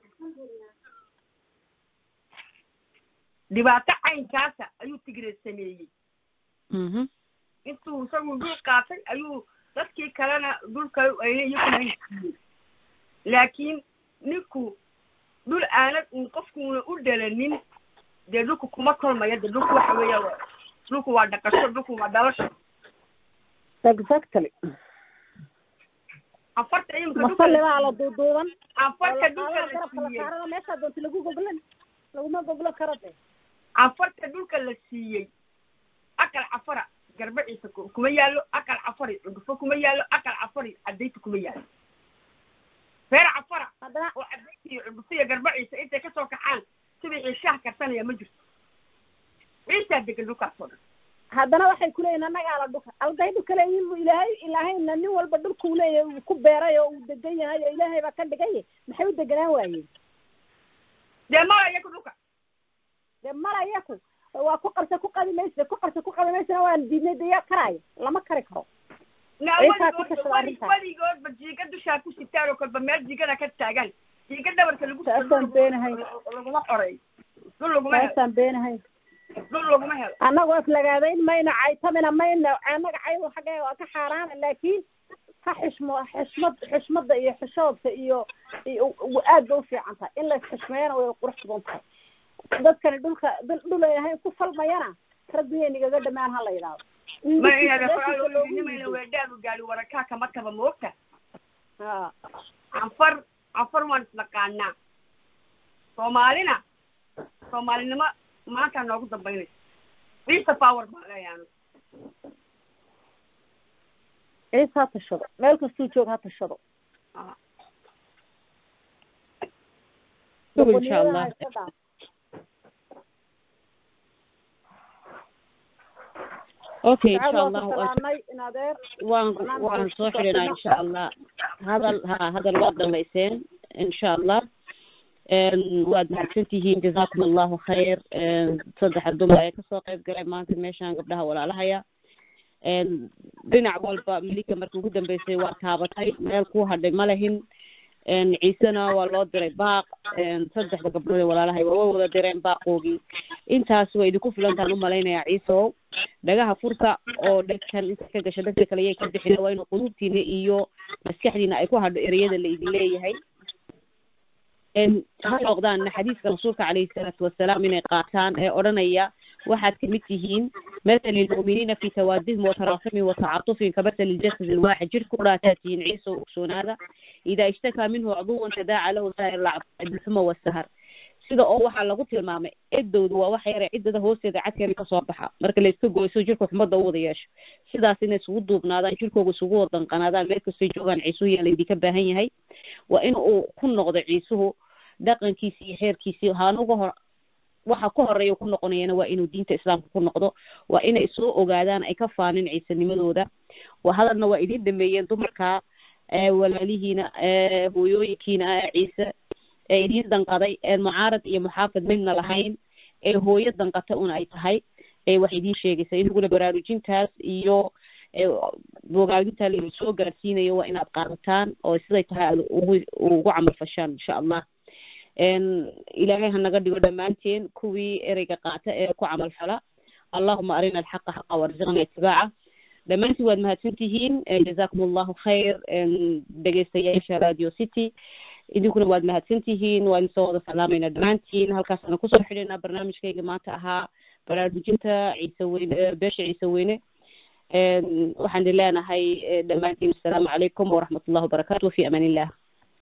dhibaato caynkaasa ayuu tigreed sameeyey intuu isagu dhul qaatay ayuu dadkii kalena dhulka ayna iyaguna haysiiyey laakiin ninku dhul aanad un qofkuuna u dhalanin dee dhulku kuma kolmaya de dhulku waxa weeya dhulku waa dhaqasho dhulku waa dhalasho exactly afarta masalibaa la duuduuban afarta dhulka la siiyey meeshaa doonta lagu goglan laguma goglo karo de afarta dhulka la siiyey aqal cafara garbaciisa kuma yaallo aqal cafari cudufo kuma yaallo aqal cafari cadayta kuma yaallo reer cafara oo cadayta iyo cudufo iyo garbaciisa intay kasoo kaxaan subixii shaah karsanaya ma jirto ciisaa degan dhulkaasoo dhan haddana waxay ku leeyihin annagaa la dhulka alday dhulka leeyihin bu ilaahayna nin walba dhulka uu leeyahay uu ku beeray oo uu degan yahay oo ilaahay baa ka dhigay maxay u deganaan waayeen dee malayaku dhulka dee malayaku waa ku qarsa ku qadimaysa waan diidnay dee yaa karaayo lama kari karo weligoodba jiiga dushaa ku sitaan oo kolba meel jiigada ka taagan jiiga dhabarka saasaan beenahay laguma xoray saasaan beenahay dhul laguma helo annagoo aflagaadayn mayno caytamina mayno annaga caydu xaggee waa ka xaaraana laakiin ka xishmada iyo xishoodka iyo aad ba u fiican tahay in la isxishmeeyana way qurux badan tahay dadkani dhul ay ahayn ku falmayana rabbigeennigaga dhamaan ha la yidhaahdo ma inaad xoolaa weedhaadu gaari warakaa kama taba moogta canfar waan isnaqaanaa soomaalinimo maanta noogu dambaynaysa ciisa power baa leeyaano ciisa ha tashado meel kastuu joog ha tashado insha allah okay insha allah waan soo xidhinaa insha allah hadal waad dhamayseen insha allah waad mahadsantihiin jazakum allahu khayr saddexa dumar ee kasoo qayb galay maanta meeshaan gabdhaha walaalahaya dhinac walba milika markii ugu dambeysay waa taabatay meel ku hadhay ma lahin ciisena waa loo diray baaq saddexda gabdhood ee walaalahay waa wada direen baaqoogii intaas way idinku filantaan u malaynayaa ciisow dhagaha furka oo dhegkan inta ka gasha dadka kale yay ka bixin waa inuu qulubtiina iyo maskaxdiina ay ku hadho ereyada la idin leeyahay ha noqdaan xadiiska rasuulka calayhi salaatu wasalaam inay qaataan ee odhanaya waxaad kamid tihiin مثل المؤمنين في توادهم وتراحمهم وتعاطفهم كمثل الجسد الواحد جرك راتاتين عيسى وأكسون هذا إذا اشتكى منه عضو تداعى له سائر الأعضاء بالحمى والسهر sida oo waxa lagu tilmaamay cidoodu waa wax yar cidada hoosteeda cadkeena ka soo baxa marka la isku gooyso jirku xumada u wada yeesho sidaas inay isugu duubnaadaan jirkooda isugu wadan qanaadaan meel kasta joogan ciisuhu yeelay ka baahan yahay waa in uu ku noqdo ciisuhu dhaqankiisa iyo xeerkiisa haanuga hor waxa ku horeeyo ku noqonayna waa inuu diinta islaamka ku noqdo waa inay soo ogaadaan ay ka faanin ciisanimadooda waa hadalna waa idin dhameeyeen dumarka walaalihiina hooyooyinkiina ciise idin danqaday mucaarad iyo muxaafid midna lahayn hooyo danqata una ay tahay wax idin sheegaysa inaguna baraarujintaas iyo bogaadinta la soo gaarsiinayo waa inaad qaadataan oo siday tahay ugu camal fashaan insha allah ilaahay ha naga dhigo dhammaanteen kuwii ereyga qaata ee ku camal fala allahuma arina alxaqa xaqa warzuqna itibaaca dhammaantiin waad mahadsantihiin jazakum allahu khayr dhegeystayaasha radio city idinkuna waad mahadsantihiin waan soo wada salaamayna dhammaantiin halkaasaan kusoo xidhaynaa barnaamijkayga maanta ahaa baraarujinta ciise weyne beesha ciise weyne waxaan leenahay dhammaantiin assalaamu calaykum waraxmat ullahi wabarakaatu fi amaan illah